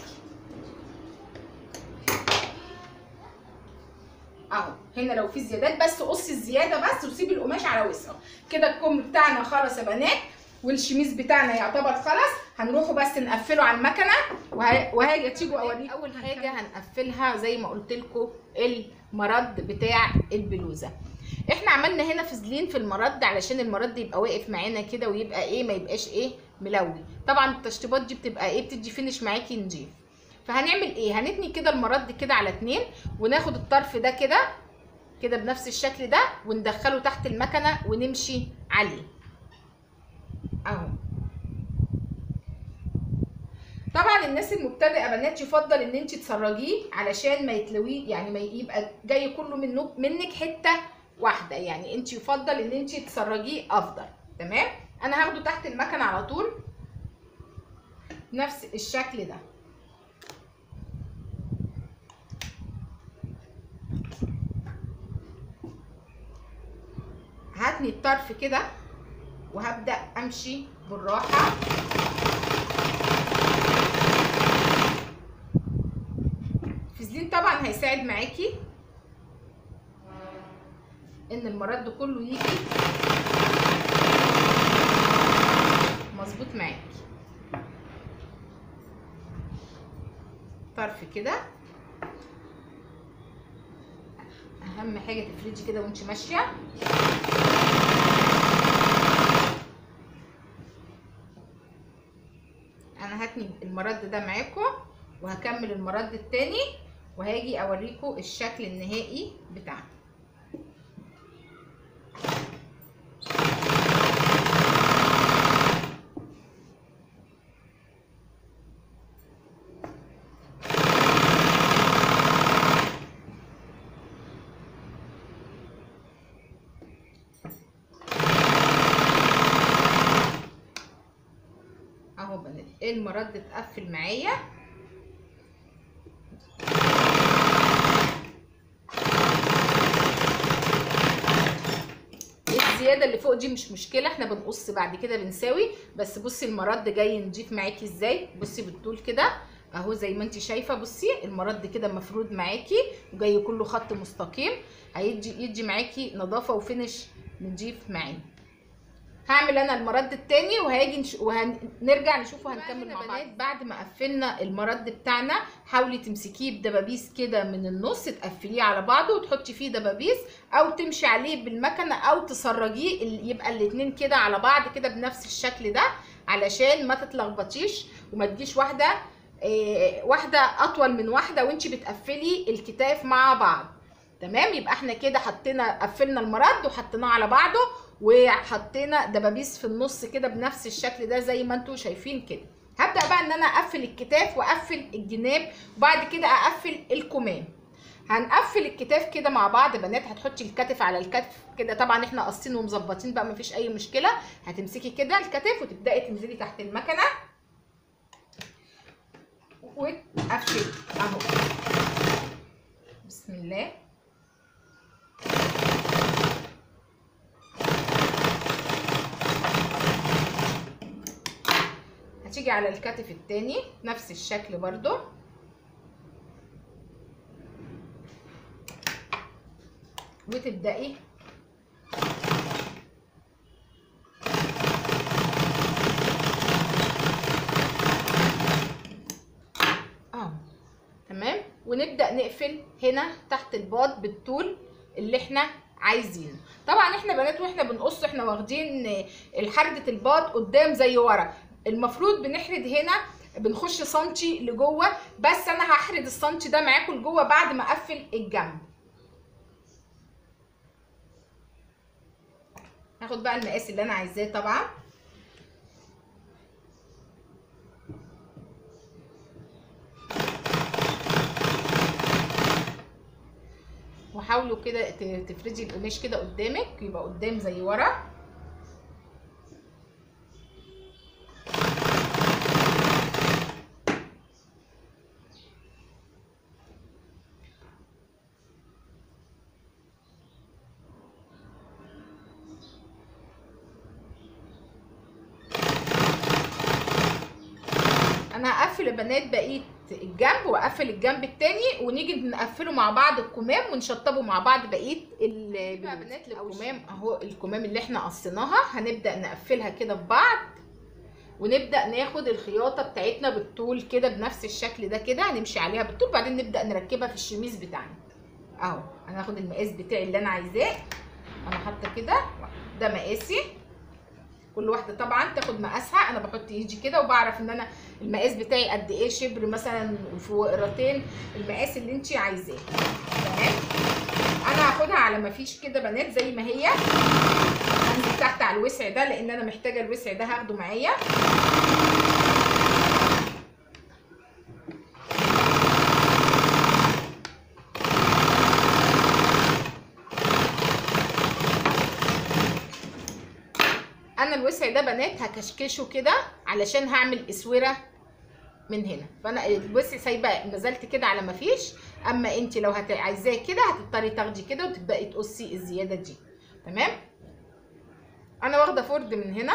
اهو. هنا لو في زيادات بس قصي الزياده بس وسيبي القماش على وسعه كده. الكم بتاعنا خلص يا بنات والشميز بتاعنا يعتبر خلص. هنروحوا بس نقفله على المكنه وهاجي تيجوا اوريكم. اول حاجه هنقفلها زي ما قلت لكم المرد بتاع البلوزه. احنا عملنا هنا فازلين في المرد علشان المرد يبقى واقف معانا كده ويبقى ايه ما يبقاش ايه ملوي. طبعا التشطيبات دي بتبقى ايه بتدي فينش معاكي نضيف. فهنعمل ايه؟ هنتني كده المرد كده على اتنين وناخد الطرف ده كده كده بنفس الشكل ده وندخله تحت المكنه ونمشي عليه اهو. طبعا الناس المبتدئه بنات يفضل ان انت تسرجيه علشان ما يتلويه يعني ما يبقى جاي كله منه منك حته واحده يعني انت يفضل ان انت تسرجيه افضل. تمام. انا هاخده تحت المكنه على طول نفس الشكل ده. هاتني الطرف كده وهبدا امشي بالراحه فازلين. طبعا هيساعد معاكي ان المرد كله يجي مظبوط معاكي. طرف كده اهم حاجه تفردي كده وانت ماشيه. انا هتني المرد ده معاكم وهكمل المرد التاني وهاجي اوريكم الشكل النهائي بتاعنا. المرد اتقفل معايا. الزياده اللي فوق دي مش مشكله، احنا بنقص بعد كده بنساوي. بس بصي المرد جاي نضيف معاكي ازاي، بصي بالطول كده اهو زي ما انت شايفه. بصي المرد كده مفرود معاكي وجاي كله خط مستقيم، هيدي يدي معاكي نظافه وفينش نضيف معانا. هعمل انا المرد التاني وهاجي نش... وهنرجع نشوفه هنكمل مع بعض. بعد ما قفلنا المرد بتاعنا حاولي تمسكيه بدبابيس كده من النص، تقفليه على بعضه وتحطي فيه دبابيس، او تمشي عليه بالمكنه او تسرجيه يبقى الاتنين كده على بعض كده بنفس الشكل ده، علشان ما تتلخبطيش وما تجيش واحده إيه واحده اطول من واحده وانتي بتقفلي الكتاف مع بعض. تمام، يبقى احنا كده حطينا قفلنا المرد وحطيناه على بعضه وحطينا دبابيس في النص كده بنفس الشكل ده زي ما انتوا شايفين كده. هبدا بقى ان انا اقفل الكتاف واقفل الجناب وبعد كده اقفل الكمام. هنقفل الكتاف كده مع بعض بنات. هتحطي الكتف على الكتف كده، طبعا احنا قاصين ومظبطين بقى مفيش اي مشكله. هتمسكي كده الكتف وتبداي تنزلي تحت المكنه وتقفلي اهو. بسم الله. هتيجي على الكتف التاني نفس الشكل برضو، وتبدأي اه تمام. ونبدأ نقفل هنا تحت الباط بالطول اللي احنا عايزينه. طبعا احنا بنات واحنا بنقص احنا واخدين الحردة الباط قدام زي ورا، المفروض بنحرد هنا بنخش سنتي لجوه، بس انا هحرد السنتي ده معاكم لجوه بعد ما اقفل الجنب. هاخد بقى المقاس اللي انا عايزاه طبعا، وحاولوا كده تفردي القماش كده قدامك يبقى قدام زي ورا. انا هقفل يا بنات بقيه الجنب واقفل الجنب التاني ونيجي نقفله مع بعض الكمام ونشطبه مع بعض بقيه البنات. الكمام اهو، الكمام اللي احنا قصيناها هنبدا نقفلها كده في بعض، ونبدا ناخد الخياطه بتاعتنا بالطول كده بنفس الشكل ده كده، هنمشي عليها بالطول بعدين نبدا نركبها في الشميز بتاعنا اهو. انا هاخد المقاس بتاعي اللي انا عايزاه، انا حاطه كده ده مقاسي. كل واحده طبعا تاخد مقاسها، انا بحط ايدي كده وبعرف ان انا المقاس بتاعي قد ايه، شبر مثلا في وقرتين، المقاس اللي انت عايزاه. تمام، انا هاخدها على ما فيش كده بنات زي ما هي، هنزل تحت على الوسع ده لان انا محتاجه الوسع ده هاخده معايا. انا الوسع ده بنات هكشكشه كده علشان هعمل اسوره من هنا، فانا الوسع سايبه نزلت كده على ما فيش. اما انت لو هت... عايزاه كده هتضطري تاخدي كده وتبداي تقصي الزياده دي. تمام، انا واخده فرد من هنا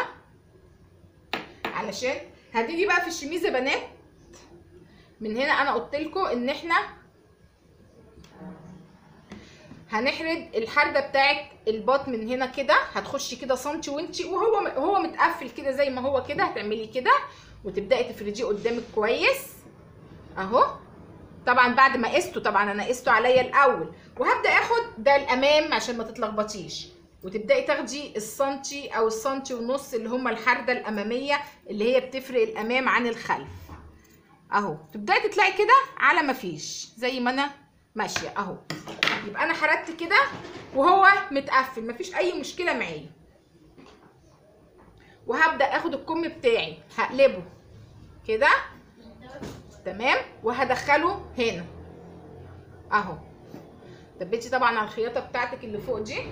علشان هتيجي بقى في الشميز يا بنات. من هنا انا قلت لكم ان احنا هنحرد الحرده بتاعت الباط من هنا كده، هتخشي كده سنتي وانتي وهو هو متقفل كده زي ما هو كده، هتعملي كده وتبداي تفرديه قدامك كويس اهو. طبعا بعد ما قسته، طبعا انا قسته عليا الاول، وهبدا اخد ده الامام عشان ما تتلخبطيش، وتبداي تاخدي السنتي او السنتي ونص اللي هما الحرده الاماميه اللي هي بتفرق الامام عن الخلف اهو. تبداي تطلعي كده على ما فيش زي ما انا ماشيه اهو. يبقى انا حردت كده وهو متقفل مفيش اي مشكله معايا، وهبدا اخد الكم بتاعي هقلبه كده تمام وهدخله هنا اهو. دبيتي طبعا على الخياطه بتاعتك اللي فوق دي،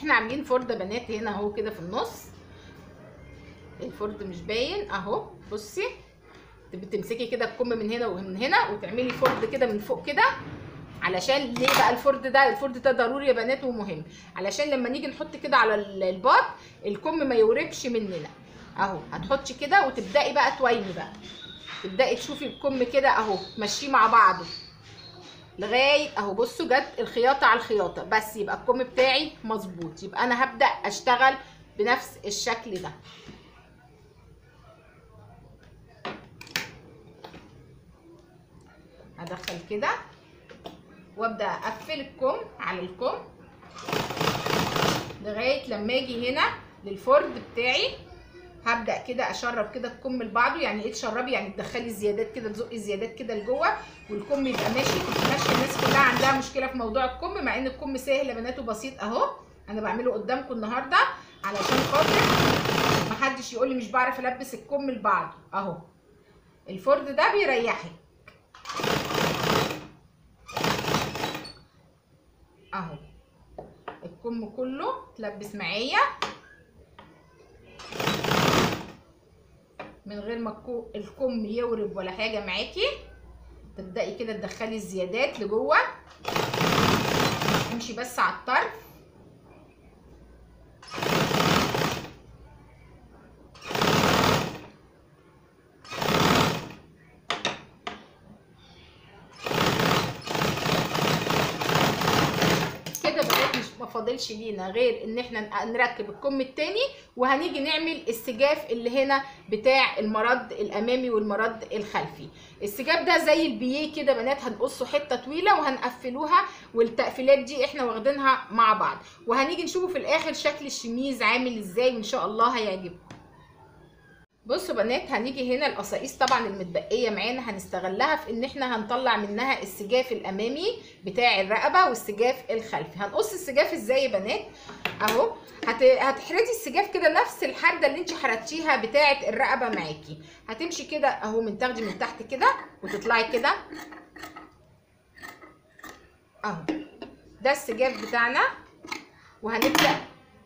احنا عاملين فرده بنات هنا اهو كده في النص، الفرد مش باين اهو. بصي بتمسكي كده الكم من هنا ومن هنا وتعملي فرد كده من فوق كده. علشان ليه بقى الفرد ده؟ الفرد ده ضروري يا بنات ومهم، علشان لما نيجي نحط كده على الباط الكم ما يوربش مننا اهو. هتحطي كده وتبداي بقى تويني بقى، تبداي تشوفي الكم كده اهو تمشيه مع بعضه لغايه اهو. بصوا جت الخياطه على الخياطه بس، يبقى الكم بتاعي مظبوط. يبقى انا هبدا اشتغل بنفس الشكل ده. هدخل كده وابدا اقفل الكم على الكم لغايه لما اجي هنا للفرد بتاعي. هبدا كده اشرب كده الكم لبعضه. يعني ايه تشربي؟ يعني تدخلي زيادات كده، تزقي زيادات كده لجوه والكم يبقى ماشي ماشي. الناس كلها عندها مشكله في موضوع الكم، مع ان الكم سهل يا بنات وبسيط اهو. انا بعمله قدامكم النهارده علشان خاطر محدش يقول لي مش بعرف البس الكم لبعضه اهو. الفرد ده بيريحك اهو. الكم كله تلبس معايا من غير ما الكم يورب ولا حاجه معاكي. تبداي كده تدخلي الزيادات لجوه، امشي بس على الطرف كده. بقيت مش ما فاضلش لينا غير ان احنا نركب الكم التاني، وهنيجي نعمل السجاف اللي هنا بتاع المرد الامامي والمرد الخلفي. السجاف ده زي البيه كده بنات، هنقصه حته طويله وهنقفلوها، والتقفيلات دي احنا واخدينها مع بعض. وهنيجي نشوفه في الاخر شكل الشميز عامل ازاي، وان شاء الله هيعجبكم. بصوا بنات، هنيجي هنا القصاقيس طبعا المتبقيه معانا هنستغلها في ان احنا هنطلع منها السجاف الامامي بتاع الرقبه والسجاف الخلفي. هنقص السجاف ازاي يا بنات؟ اهو هت... هتحردي السجاف كده نفس الحرده اللي انت حردتيها بتاعه الرقبه معاكي. هتمشي كده اهو، من تاخدي من تحت كده وتطلعي كده اهو. ده السجاف بتاعنا، وهنبدا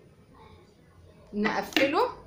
نقفله.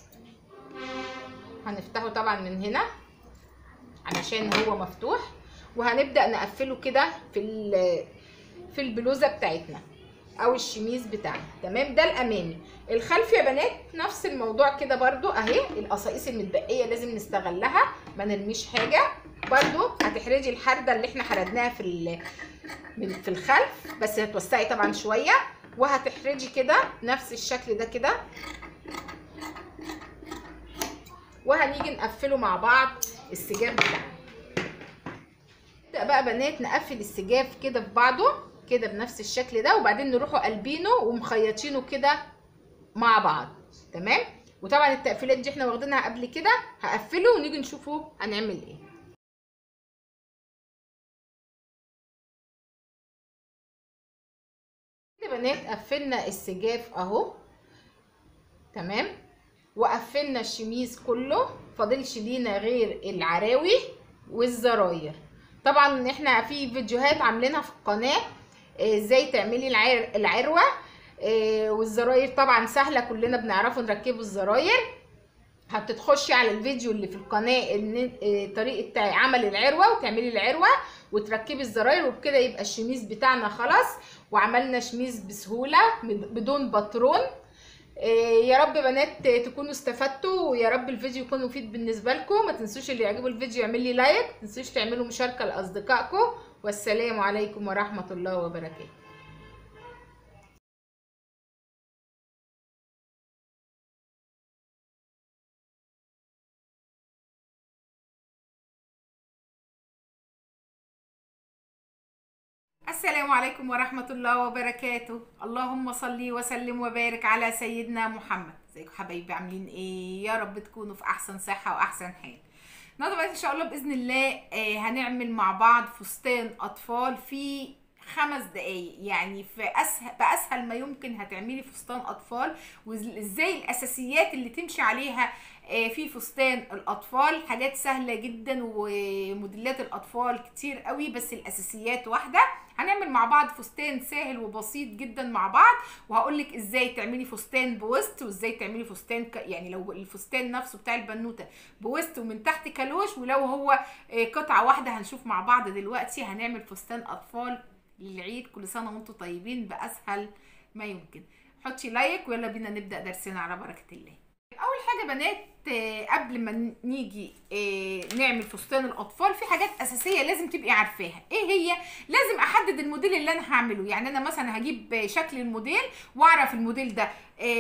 هنفتحه طبعا من هنا علشان هو مفتوح، وهنبدا نقفله كده في في البلوزه بتاعتنا او الشميز بتاعنا. تمام؟ ده الامامي. الخلفي يا بنات نفس الموضوع كده برضو اهي. القصاقيس المتبقيه لازم نستغلها، ما نرميش حاجه. برضو هتحرجي الحرده اللي احنا حردناها في في الخلف، بس هتوسعي طبعا شويه، وهتحرجي كده نفس الشكل ده كده، وهنيجي نقفله مع بعض السجاف بتاعنا. نبدا بقى بنات نقفل السجاف كده في بعضه كده بنفس الشكل ده، وبعدين نروحوا قلبينه ومخيطينه كده مع بعض. تمام؟ وطبعا التقفيلات دي احنا واخدينها قبل كده. هقفله ونيجي نشوفه هنعمل ايه. كده بنات قفلنا السجاف اهو. تمام؟ وقفلنا الشميز كله، فاضلش لينا غير العراوي والزراير. طبعا احنا في فيديوهات عاملينها في القناه ازاي تعملي العر... العروه والزراير. طبعا سهله، كلنا بنعرفوا نركبوا الزراير. هتتخشي على الفيديو اللي في القناه ان طريقه عمل العروه، وتعملي العروه وتركبي الزراير، وبكده يبقى الشميز بتاعنا خلاص. وعملنا شميز بسهوله بدون باترون. يا رب بنات تكونوا استفدتوا، ويا رب الفيديو يكون مفيد بالنسبه لكم. ما تنسوش اللي يعجبه الفيديو يعمل لي لايك، ما تنسوش تعملوا مشاركه لاصدقائكم. والسلام عليكم ورحمه الله وبركاته. السلام عليكم ورحمة الله وبركاته. اللهم صلي وسلم وبارك على سيدنا محمد. ازيكم حبايبي، عاملين ايه؟ يا رب تكونوا في احسن صحة واحسن حال. النهارده بقى ان شاء الله باذن الله هنعمل مع بعض فستان اطفال فيه خمس دقايق، يعني في اسهل باسهل ما يمكن هتعملي فستان اطفال. وازاي الاساسيات اللي تمشي عليها في فستان الاطفال، حاجات سهله جدا، وموديلات الاطفال كتير قوي، بس الاساسيات واحده. هنعمل مع بعض فستان سهل وبسيط جدا مع بعض، وهقولك ازاي تعملي فستان بوست، وازاي تعملي فستان ك... يعني لو الفستان نفسه بتاع البنوته بوست ومن تحت كالوش، ولو هو قطعه واحده هنشوف مع بعض دلوقتي. هنعمل فستان اطفال للعيد. كل سنه وانتم طيبين باسهل ما يمكن. حطي لايك ويلا بينا نبدا درسنا على بركه الله. اول حاجه بنات، قبل ما نيجي نعمل فستان الاطفال في حاجات اساسيه لازم تبقي عارفاها. ايه هي؟ لازم احدد الموديل اللي انا هعمله. يعني انا مثلا هجيب شكل الموديل واعرف الموديل ده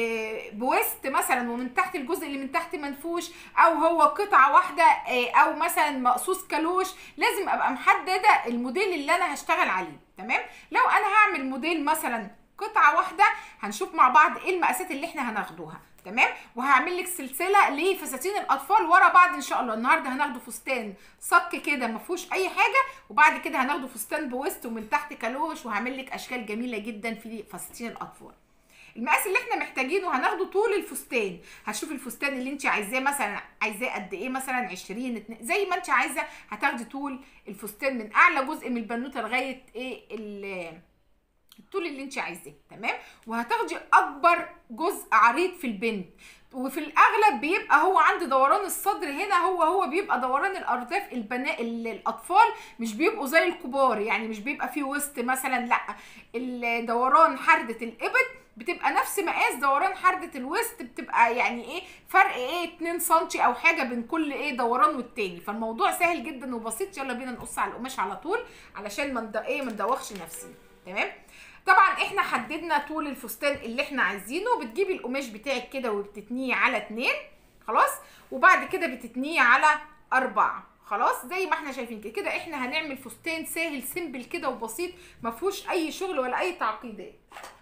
بويست مثلا ومن تحت الجزء اللي من تحت منفوش، او هو قطعه واحده، او مثلا مقصوص كالوش. لازم ابقى محدده الموديل اللي انا هشتغل عليه. تمام؟ لو انا هعمل موديل مثلا قطعه واحده، هنشوف مع بعض ايه المقاسات اللي احنا هناخدوها. تمام؟ وهعمل لك سلسله لفساتين الاطفال ورا بعض ان شاء الله. النهارده هناخده فستان صك كده ما فيهوش اي حاجه، وبعد كده هناخده فستان بويست ومن تحت كالوش، وهعمل لك اشكال جميله جدا في فساتين الاطفال. المقاس اللي احنا محتاجينه هناخده طول الفستان. هتشوفي الفستان اللي انت عايزاه، مثلا عايزاه قد ايه، مثلا عشرين اتنين زي ما انت عايزه. هتاخدي طول الفستان من اعلى جزء من البنوته لغايه ايه الطول اللي انت عايزاه. تمام؟ وهتاخدي اكبر جزء عريض في البنت، وفي الاغلب بيبقى هو عند دوران الصدر هنا، هو هو بيبقى دوران الارداف. البنات الاطفال مش بيبقوا زي الكبار، يعني مش بيبقى فيه وسط مثلا، لا، الدوران حردة الابط بتبقى نفس مقاس دوران حردة الوسط، بتبقى يعني ايه فرق ايه اتنين سنتي او حاجه بين كل ايه دوران والتاني. فالموضوع سهل جدا وبسيط. يلا بينا نقص على القماش على طول علشان ما ايه ما ندوخش نفسنا. تمام؟ طبعا احنا حددنا طول الفستان اللي احنا عايزينه. بتجيبي القماش بتاعك كده وبتتنيه على اتنين، خلاص، وبعد كده بتتنيه على اربعة، خلاص، زي ما احنا شايفين كده. كده احنا هنعمل فستان سهل سيمبل كده وبسيط، ما فيهوش اي شغل ولا اي تعقيدات.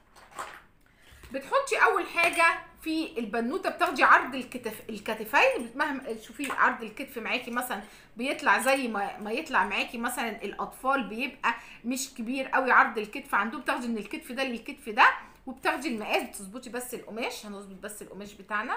بتحطي اول حاجه في البنوته، بتاخدي عرض الكتف الكتفين. مهما تشوفي عرض الكتف معاكي مثلا بيطلع زي ما, ما يطلع معاكي مثلا الاطفال، بيبقى مش كبير قوي عرض الكتف عندهم. بتاخدي من الكتف ده للكتف ده، وبتاخدي المقاس. بتظبطي بس القماش، هنظبط بس القماش بتاعنا.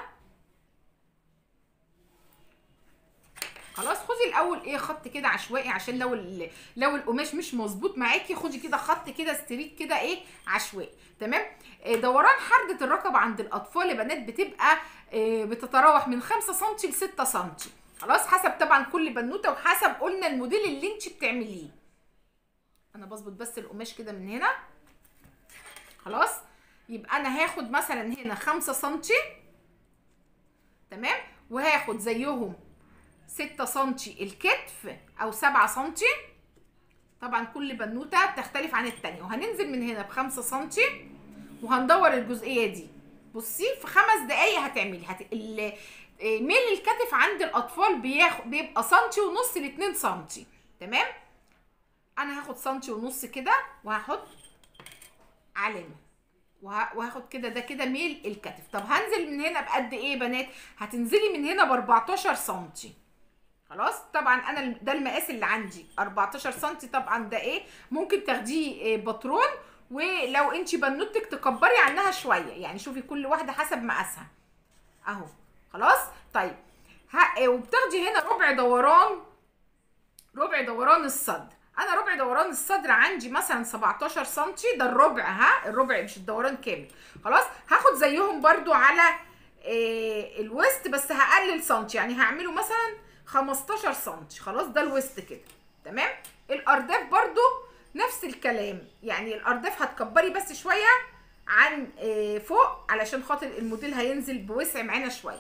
خلاص، خدي الاول ايه خط كده عشوائي، عشان لو لو القماش مش مظبوط معاكي خدي كده خط كده ستريت كده ايه عشوائي. تمام؟ دوران حردة الرقبه عند الاطفال يا بنات بتبقى بتتراوح من خمسة سنتي ل ستة سنتي، خلاص، حسب طبعا كل بنوته وحسب قلنا الموديل اللي انت بتعمليه. انا بظبط بس القماش كده من هنا، خلاص. يبقى انا هاخد مثلا هنا خمسة سنتي، تمام، وهاخد زيهم ستة سنتي الكتف او سبعة سنتي. طبعا كل بنوته بتختلف عن الثانيه. وهننزل من هنا بخمسة سنتي، وهندور الجزئيه دي. بصي في خمس دقايق هتعملي هت... ال... ميل الكتف عند الاطفال بياخد بيبقى سنتي ونص لاتنين سنتي. تمام؟ انا هاخد سنتي ونص كده وهحط علامه، وه... وهاخد كده ده كده ميل الكتف. طب هنزل من هنا بقد ايه يا بنات؟ هتنزلي من هنا ب اربعتاشر سنتي، خلاص. طبعا انا ده المقاس اللي عندي اربعتاشر سنتي. طبعا ده ايه ممكن تاخديه باترون، ولو انت بنوتك تكبري عنها شويه، يعني شوفي كل واحده حسب مقاسها اهو، خلاص. طيب ها، وبتاخدي هنا ربع دوران ربع دوران الصدر. انا ربع دوران الصدر عندي مثلا سبعتاشر سنتي، ده الربع، ها، الربع مش الدوران كامل، خلاص. هاخد زيهم برضو على إيه الوسط، بس هقلل سنتي، يعني هعمله مثلا خمستاشر سنتي، خلاص. ده الوسط كده، تمام. الارداف برضو نفس الكلام، يعني الارداف هتكبري بس شويه عن إيه فوق علشان خاطر الموديل هينزل بوسع معانا شويه.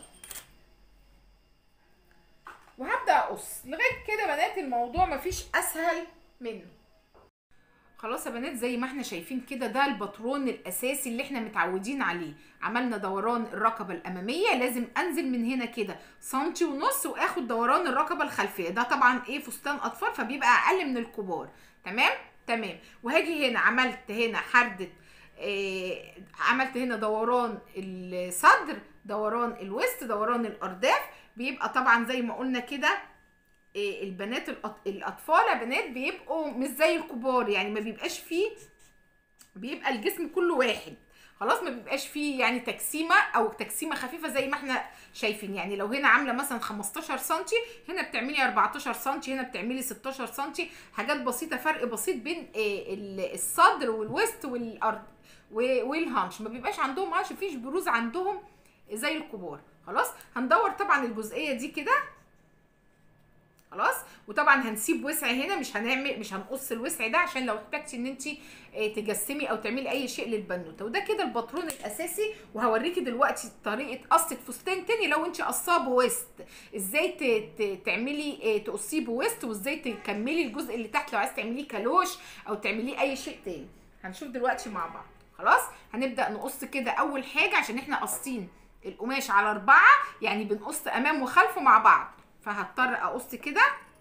وهبدا اقص لغايه كده بنات. الموضوع مفيش اسهل منه، خلاص يا بنات. زي ما احنا شايفين كده ده الباترون الاساسي اللي احنا متعودين عليه. عملنا دوران الرقبه الاماميه، لازم انزل من هنا كده سنتي ونص واخد دوران الرقبه الخلفيه. ده طبعا ايه فستان اطفال فبيبقى اقل من الكبار. تمام تمام. وهاجي هنا عملت هنا حردة، إيه عملت هنا دوران الصدر، دوران الوسط، دوران الارداف. بيبقى طبعا زي ما قلنا كده إيه البنات الاطفال يا بنات بيبقوا مش زي الكبار، يعني ما بيبقاش فيه، بيبقى الجسم كله واحد خلاص، ما بيبقاش فيه يعني تجسيمه او تجسيمه خفيفه زي ما احنا شايفين. يعني لو هنا عامله مثلا خمستاشر سنتي، هنا بتعملي اربعتاشر سنتي، هنا بتعملي ستاشر سنتي، حاجات بسيطه، فرق بسيط بين الصدر والوسط والارض والهانش. ما بيبقاش عندهم هانش، مفيش بروز عندهم زي الكبار. خلاص هندور طبعا الجزئيه دي كده خلاص، وطبعا هنسيب وسع هنا، مش هنعمل مش هنقص الوسع ده عشان لو احتاجتي ان انت تجسمي او تعملي اي شيء للبنوته. وده كده الباترون الاساسي، وهوريكي دلوقتي طريقه قصه فستان تاني لو انت قصاه بويست، ازاي تعملي تقصيه بويست، وازاي تكملي الجزء اللي تحت لو عايز تعمليه كالوش او تعمليه اي شيء تاني. هنشوف دلوقتي مع بعض. خلاص هنبدا نقص كده اول حاجه، عشان احنا قاصين القماش على اربعه، يعني بنقص امام وخلفه مع بعض، فهضطر اقص كده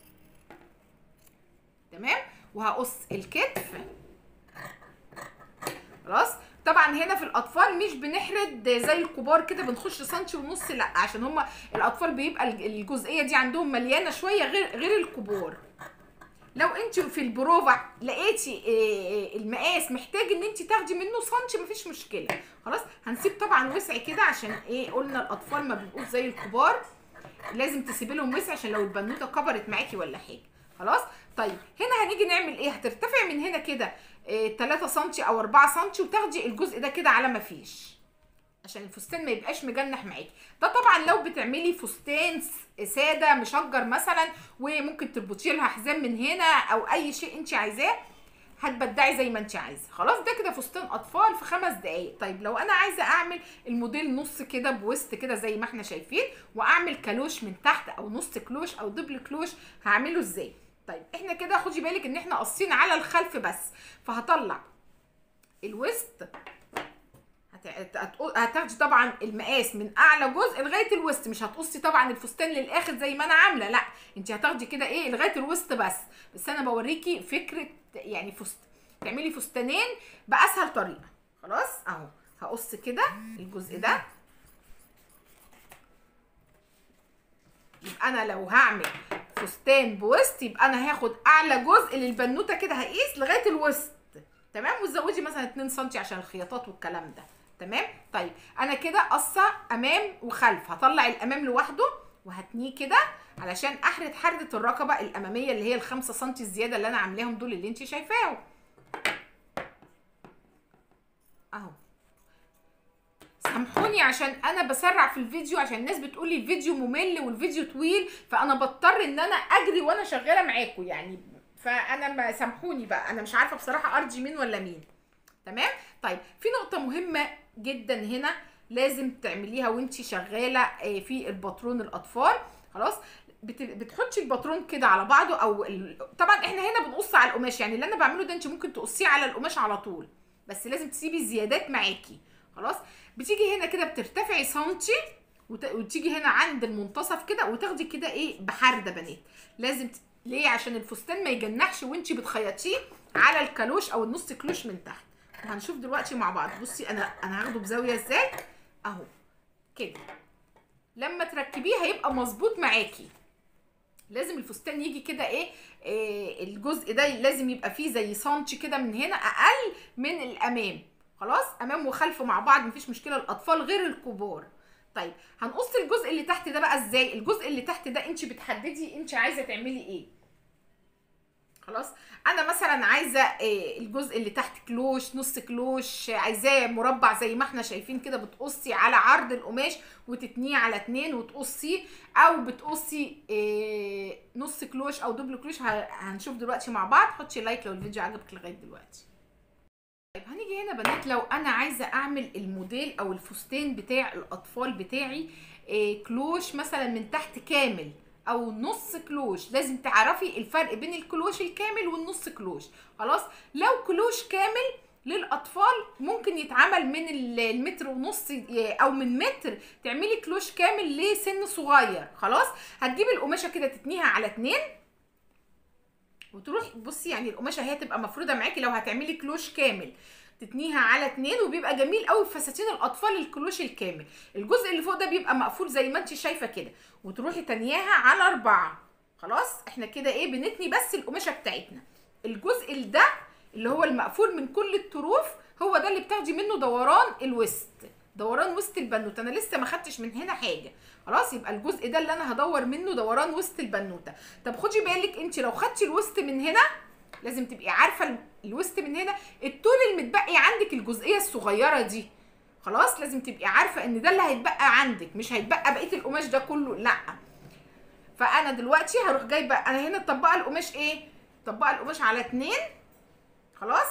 تمام، وهقص الكتف. خلاص طبعا هنا في الاطفال مش بنحرد زي الكبار كده بنخش سنتي ونص، لا، عشان هما الاطفال بيبقى الجزئيه دي عندهم مليانه شويه غير غير الكبار. لو انت في البروفا لقيتي المقاس محتاج ان انت تاخدي منه سنتي مفيش مشكله. خلاص هنسيب طبعا وسع كده، عشان ايه؟ قلنا الاطفال ما بيبقوش زي الكبار، لازم تسيبي لهم وسع عشان لو البنوته كبرت معاكي ولا حاجه. خلاص طيب هنا هنيجي نعمل ايه؟ هترتفعي من هنا كده إيه تلاتة سنتي او اربعة سنتي، وتاخدي الجزء ده كده على ما فيش، عشان الفستان ما يبقاش مجنح معاكي. ده طبعا لو بتعملي فستان ساده مشجر مثلا، وممكن تربطي لها حزام من هنا او اي شيء انت عايزاه، هتبدعي زي ما انت عايزه. خلاص ده كده فستان اطفال في خمس دقايق. طيب لو انا عايزه اعمل الموديل نص كده بوسط كده زي ما احنا شايفين، واعمل كالوش من تحت او نص كلوش او دبل كلوش، هعمله ازاي؟ طيب احنا كده خدي بالك ان احنا قاصين على الخلف بس، فهطلع الوسط، هتاخدي طبعا المقاس من اعلى جزء لغايه الوسط، مش هتقصي طبعا الفستان للاخر زي ما انا عامله، لا، انت هتاخدي كده ايه لغايه الوسط بس. بس انا بوريكي فكره يعني فست تعملي فستانين باسهل طريقه. خلاص اهو هقص كده الجزء ده، يبقى انا لو هعمل فستان بوسط يبقى انا هاخد اعلى جزء للبنوته كده، هقيس لغايه الوسط تمام، وتزودي مثلا اتنين سنتي عشان الخياطات والكلام ده تمام. طيب انا كده قصه امام وخلف، هطلع الامام لوحده وهتنيه كده علشان احرد حرده الرقبه الاماميه اللي هي الخمسة سنتي الزياده اللي انا عاملاهم دول اللي انت شايفاهم اهو. سامحوني عشان انا بسرع في الفيديو، عشان الناس بتقولي الفيديو ممل والفيديو طويل، فانا بضطر ان انا اجري وانا شغاله معاكم يعني، فانا ما سامحوني بقى، انا مش عارفه بصراحه ارضي مين ولا مين تمام. طيب في نقطه مهمه جدا هنا لازم تعمليها وانت شغاله في الباترون الاطفال. خلاص بتحطي الباترون كده على بعضه، او طبعا احنا هنا بنقص على القماش، يعني اللي انا بعمله ده انت ممكن تقصيه على القماش على طول، بس لازم تسيبي زيادات معاكي. خلاص بتيجي هنا كده بترتفعي سنتي، وتيجي هنا عند المنتصف كده وتاخدي كده ايه بحرده بنات، لازم ت... ليه؟ عشان الفستان ما يجنحش وانت بتخيطيه على الكالوش او النص كلوش من تحت. وهنشوف دلوقتي مع بعض. بصي انا انا هاخده بزاويه ازاي اهو كده، لما تركبيه هيبقى مظبوط معاكي. لازم الفستان يجي كده ايه, إيه الجزء ده لازم يبقى فيه زي سنتي كده من هنا اقل من الامام. خلاص امام وخلف مع بعض مفيش مشكله، الاطفال غير الكبار. طيب هنقص الجزء اللي تحت ده بقى ازاي؟ الجزء اللي تحت ده انت بتحددي انت عايزه تعملي ايه. خلاص انا مثلا عايزه إيه الجزء اللي تحت كلوش، نص كلوش، عايزاه مربع زي ما احنا شايفين كده، بتقصي على عرض القماش وتتنيه على اتنين وتقصيه، او بتقصي إيه نص كلوش او دبل كلوش. هنشوف دلوقتي مع بعض. حطي لايك لو الفيديو عجبك لغايه دلوقتي. طيب هنيجي هنا بنات، لو انا عايزه اعمل الموديل او الفستان بتاع الاطفال بتاعي إيه كلوش مثلا من تحت كامل او نص كلوش، لازم تعرفي الفرق بين الكلوش الكامل والنص كلوش. خلاص لو كلوش كامل للاطفال ممكن يتعمل من المتر ونص او من متر، تعملي كلوش كامل لسن صغير. خلاص هتجيبي القماشه كده تتنيها على اتنين وتروحي بصي، يعني القماشه هي تبقى مفروده معاكي لو هتعملي كلوش كامل، تتنيها على اتنين، وبيبقى جميل قوي في فساتين الاطفال الكلوش الكامل. الجزء اللي فوق ده بيبقى مقفول زي ما انت شايفه كده، وتروحي تانياها على اربعه. خلاص احنا كده ايه بنتني بس القماشه بتاعتنا. الجزء ده اللي هو المقفول من كل الطروف هو ده اللي بتاخدي منه دوران الوسط، دوران وسط البنوته. انا لسه ما خدتش من هنا حاجه خلاص، يبقى الجزء ده اللي انا هدور منه دوران وسط البنوته. طب خدي بالك انت لو خدتي الوسط من هنا لازم تبقي عارفه الوسط من هنا الطول المتبقي عندك الجزئيه الصغيره دي، خلاص لازم تبقي عارفه ان ده اللي هيتبقى عندك، مش هيتبقى بقيه القماش ده كله، لا. فانا دلوقتي هروح جايبه، انا هنا مطبقه القماش ايه، مطبقه القماش على اتنين خلاص،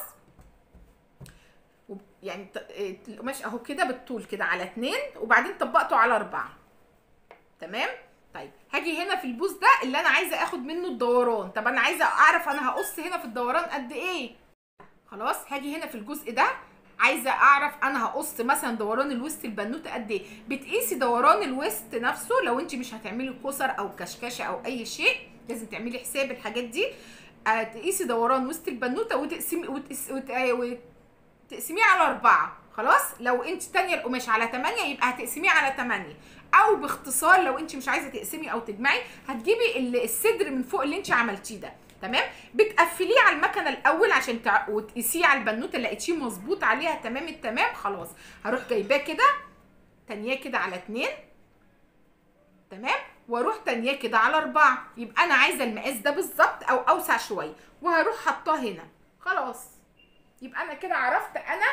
يعني القماش اهو كده بالطول كده على اتنين، وبعدين طبقته على اربعه تمام. طيب هاجي هنا في البوز ده اللي انا عايزه اخد منه الدوران. طب انا عايزه اعرف انا هقص هنا في الدوران قد ايه، خلاص هاجي هنا في الجزء ده عايزه اعرف انا هقص مثلا دوران الوسط البنوته قد ايه. بتقيسي دوران الوسط نفسه لو انت مش هتعملي كسر او كشكشه او اي شيء، لازم تعملي حساب الحاجات دي. آه تقيسي دوران وسط البنوته وتقسمي وتقس... وت... وتقسميه على اربعه، خلاص. لو انت تانيه القماش على تمانية يبقى هتقسميه على تمانية، او باختصار لو انت مش عايزه تقسمي او تجمعي هتجيبي الصدر من فوق اللي انت عملتيه ده تمام، بتقفليه على المكنه الاول عشان تع... وتقيسيه على البنوته اللي لقيتيه مظبوط عليها تمام التمام. خلاص هروح جايباه كده تانياه كده على اتنين تمام، واروح تانياه كده على اربعه، يبقى انا عايزه المقاس ده بالظبط او اوسع شويه، وهروح حاطاه هنا خلاص. يبقى انا كده عرفت انا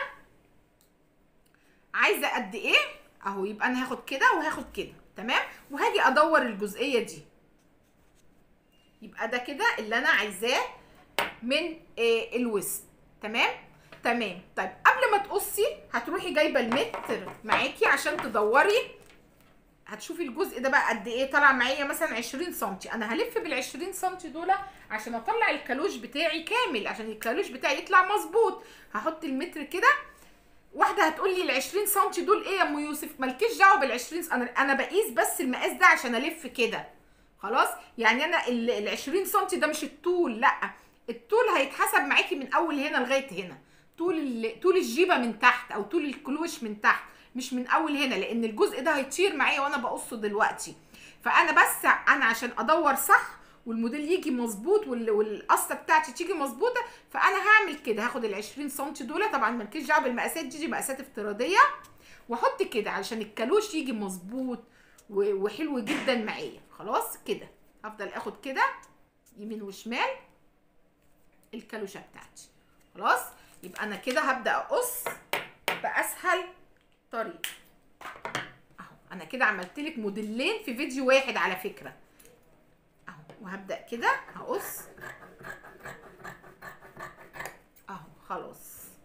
عايزه قد ايه اهو. يبقى انا هاخد كده وهاخد كده تمام، وهاجي ادور الجزئيه دي. يبقى ده كده اللي انا عايزاه من آه الوسط تمام تمام. طيب قبل ما تقصي هتروحي جايبه المتر معاكي عشان تدوري، هتشوفي الجزء ده بقى قد ايه طالع معايا مثلا عشرين سنتي. انا هلف بال عشرين سنتي دول عشان اطلع الكالوش بتاعي كامل، عشان الكالوش بتاعي يطلع مظبوط. هحط المتر كده. واحده هتقول لي ال عشرين سنتي دول ايه يا ام يوسف؟ مالكيش دعوه بال عشرين، انا انا بقيس بس المقاس ده عشان الف كده خلاص. يعني انا ال عشرين سنتي ده مش الطول، لا الطول هيتحسب معاكي من اول هنا لغايه هنا، طول طول الجيبه من تحت او طول الكلوش من تحت، مش من اول هنا، لان الجزء ده هيطير معايا وانا بقصه دلوقتي. فانا بس انا عشان ادور صح والموديل يجي مظبوط والقصه بتاعتي تيجي مظبوطه، فانا هعمل كده، هاخد ال عشرين سنتي دول، طبعا مالكيش دعوه بالمقاسات دي، دي مقاسات افتراضيه، واحط كده علشان الكالوش يجي مظبوط وحلو جدا معايا. خلاص كده هفضل اخد كده يمين وشمال الكالوشه بتاعتي خلاص. يبقى انا كده هبدا اقص باسهل طريقه اهو. انا كده عملت لك موديلين في فيديو واحد على فكره اهو. وهبدا كده هقص اهو خلاص.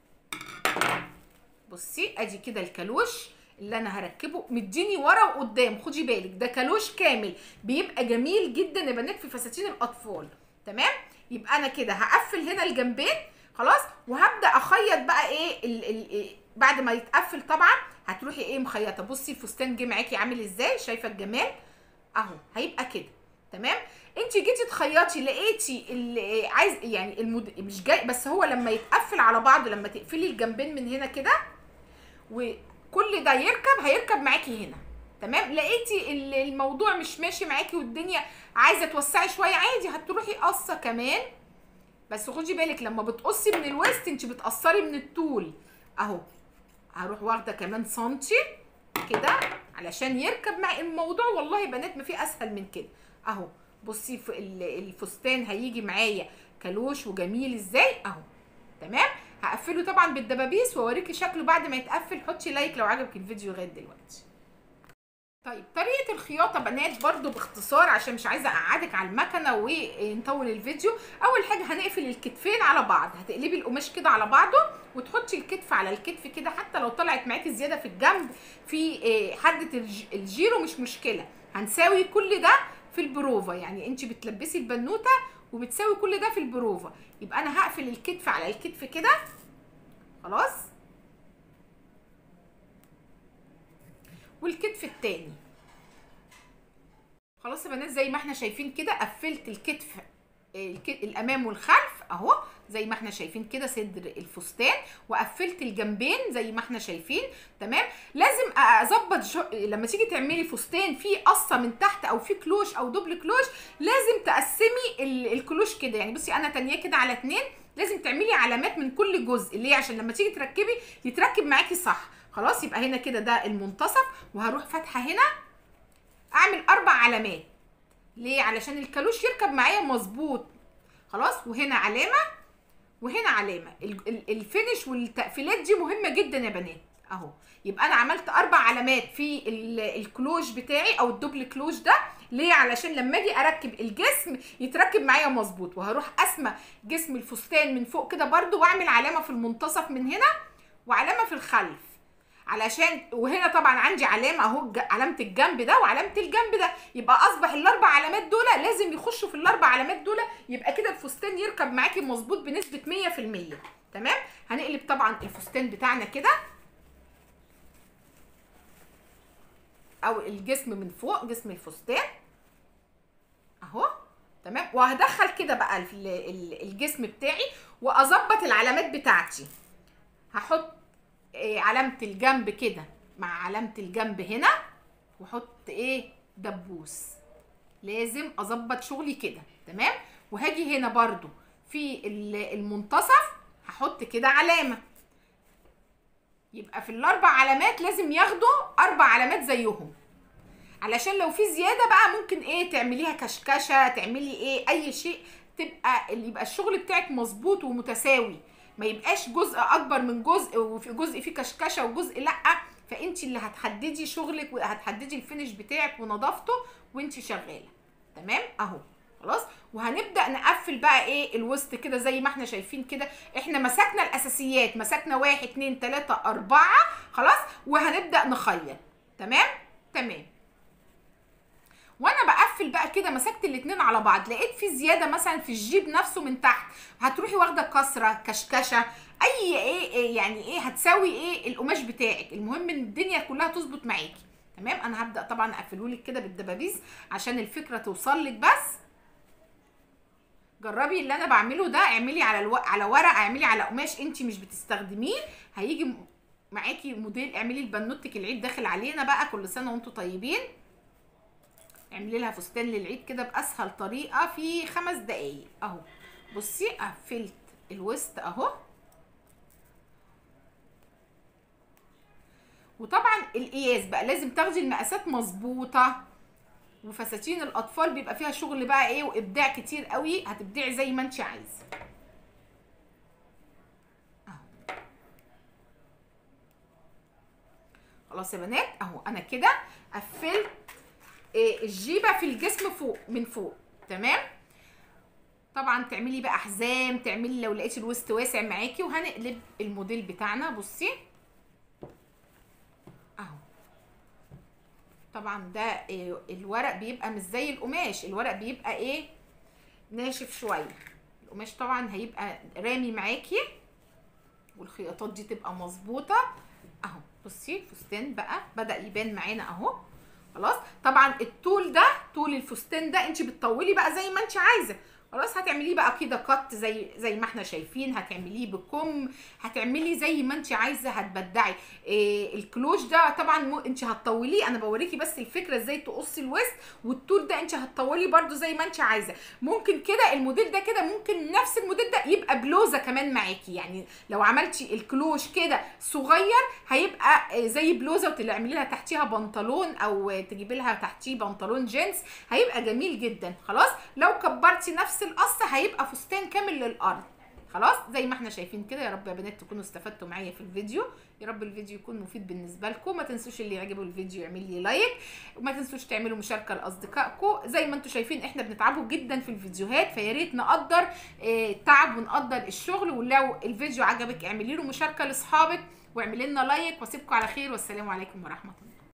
بصي ادي كده الكالوش اللي انا هركبه مديني ورا وقدام، خدي بالك ده كالوش كامل بيبقى جميل جدا يا بنات في فساتين الاطفال تمام. يبقى انا كده هقفل هنا الجنبين خلاص، وهبدا اخيط بقى ايه ال ال إيه بعد ما يتقفل طبعا هتروحي ايه مخيطه. بصي الفستان جه معاكي عامل ازاي، شايفه الجمال اهو. هيبقى كده تمام. انت جيتي تخيطي لقيتي اللي عايز يعني المد... مش جاي، بس هو لما يتقفل على بعضه لما تقفلي الجنبين من هنا كده وكل ده يركب هيركب معاكي هنا تمام. لقيتي الموضوع مش ماشي معاكي والدنيا عايزه توسعي شويه عادي هتروحي قصه كمان، بس خدي بالك لما بتقصي من الوسط انت بتقصري من الطول اهو. هروح واخده كمان سنتي كده علشان يركب مع الموضوع. والله يا بنات ما في اسهل من كده اهو. بصي في الفستان هيجي معايا كالوش وجميل ازاي اهو تمام. هقفله طبعا بالدبابيس واوريكي شكله بعد ما يتقفل. حطي لايك لو عجبك الفيديو لغايه دلوقتي. طيب طريقه الخياطه بنات برضو باختصار عشان مش عايزه اقعدك على المكنه ونطول الفيديو. اول حاجه هنقفل الكتفين على بعض، هتقلبي القماش كده على بعضه وتحطي الكتف على الكتف كده، حتى لو طلعت معاكي زياده في الجنب في حده الجيرو مش مشكله. هنساوي كل ده في البروفه، يعني انت بتلبسي البنوته وبتساوي كل ده في البروفه. يبقى انا هقفل الكتف على الكتف كده خلاص، والكتف التاني خلاص يا بنات زي ما احنا شايفين كده. قفلت الكتف الامام والخلف اهو زي ما احنا شايفين كده صدر الفستان، وقفلت الجنبين زي ما احنا شايفين. تمام. لازم اظبط شو... لما تيجي تعملي فستان فيه قصه من تحت او فيه كلوش او دبل كلوش، لازم تقسمي ال... الكلوش كده. يعني بصي انا تانية كده على اتنين، لازم تعملي علامات من كل جزء، ليه؟ عشان لما تيجي تركبي يتركب معاكي صح. خلاص، يبقى هنا كده ده المنتصف، وهروح فاتحه هنا اعمل اربع علامات. ليه؟ علشان الكالوش يركب معايا مظبوط. خلاص، وهنا علامه وهنا علامه. الفينش والتقفيلات دي مهمه جدا يا بنات اهو. يبقى انا عملت اربع علامات في الكلوش بتاعي او الدبل كلوش ده. ليه؟ علشان لما اجي اركب الجسم يتركب معايا مظبوط. وهروح قاسمه جسم الفستان من فوق كده برده، واعمل علامه في المنتصف من هنا وعلامه في الخلف، علشان وهنا طبعا عندي علامه اهو، علامه الجنب ده وعلامه الجنب ده. يبقى اصبح الاربع علامات دول لازم يخشوا في الاربع علامات دول، يبقى كده الفستان يركب معاكي مظبوط بنسبه مية في المية. تمام. هنقلب طبعا الفستان بتاعنا كده، او الجسم من فوق، جسم الفستان اهو. تمام. وهدخل كده بقى الجسم بتاعي واظبط العلامات بتاعتي. هحط علامة الجنب كده مع علامة الجنب هنا، واحط ايه دبوس. لازم اظبط شغلي كده. تمام. وهاجي هنا برضو في المنتصف هحط كده علامة. يبقى في الاربع علامات لازم ياخدوا اربع علامات زيهم، علشان لو في زيادة بقى ممكن ايه تعمليها كشكشة، تعملي ايه اي شيء، تبقى اللي يبقى الشغل بتاعك مظبوط ومتساوي، ما يبقاش جزء اكبر من جزء وفي جزء فيه كشكشه وجزء لا. فانت اللي هتحددي شغلك وهتحددي الفينش بتاعك ونظافته وانت شغاله. تمام اهو. خلاص. وهنبدا نقفل بقى ايه الوسط كده زي ما احنا شايفين كده. احنا مسكنا الاساسيات، مسكنا واحد اتنين تلاته اربعه. خلاص. وهنبدا نخيط. تمام تمام. وانا بقفل بقى كده مسكت الاتنين على بعض، لقيت في زياده مثلا في الجيب نفسه من تحت، هتروحي واخده كسره كشكشه اي ايه, إيه يعني ايه هتساوي ايه القماش بتاعك. المهم ان الدنيا كلها تظبط معاكي. تمام. انا هبدا طبعا اقفله لك كده بالدبابيس عشان الفكره توصل لك. بس جربي اللي انا بعمله ده، اعملي على الو... على ورق، اعملي على قماش انت مش بتستخدميه، هيجي معاكي موديل. اعملي لبنوتك العيد داخل علينا بقى، كل سنه وانتم طيبين. اعملي لها فستان للعيد كده باسهل طريقه في خمس دقايق اهو. بصي قفلت الوسط اهو. وطبعا القياس بقى لازم تاخدي المقاسات مظبوطه، وفساتين الاطفال بيبقى فيها شغل بقى ايه وابداع كتير قوي، هتبدعي زي ما انت عايزه اهو. خلاص يا بنات اهو. انا كده قفلت الجيبه في الجسم فوق من فوق. تمام. طبعا تعملي بقى حزام، تعملي لو لقيتي الوسط واسع معاكي. وهنقلب الموديل بتاعنا. بصي اهو. طبعا ده الورق بيبقى مش زي القماش، الورق بيبقى ايه ناشف شويه. القماش طبعا هيبقى رامي معاكي، والخياطات دي تبقى مظبوطه اهو. بصي الفستان بقى بدا يبان معانا اهو. خلاص. طبعا الطول ده طول الفستان ده انت بتطولي بقى زي ما انت عايزه. خلاص. هتعمليه بقى كده قط زي زي ما احنا شايفين، هتعمليه بكم، هتعملي زي ما انت عايزه، هتبدعي. إيه الكلوش ده طبعا م... انت هتطوليه، انا بوريكي بس الفكره ازاي تقصي الوسط. والطول ده انت هتطوليه برده زي ما انت عايزه. ممكن كده الموديل ده كده، ممكن نفس الموديل ده يبقى بلوزه كمان معاكي. يعني لو عملتي الكلوش كده صغير هيبقى زي بلوزه، وتعملي لها تحتيها بنطلون او تجيبي لها تحتيه بنطلون جينز، هيبقى جميل جدا. خلاص. لو كبرتي نفس القص هيبقى فستان كامل للارض. خلاص زي ما احنا شايفين كده. يا رب يا بنات تكونوا استفدتوا معايا في الفيديو، يا رب الفيديو يكون مفيد بالنسبه لكم. ما تنسوش اللي يعجبه الفيديو يعمل لي لايك، وما تنسوش تعملوا مشاركه لاصدقائكم. زي ما انتم شايفين احنا بنتعبوا جدا في الفيديوهات، فيا ريت نقدر التعب ونقدر الشغل. ولو الفيديو عجبك اعملي له مشاركه لاصحابك واعملي لنا لايك، واسيبكم على خير، والسلام عليكم ورحمه الله.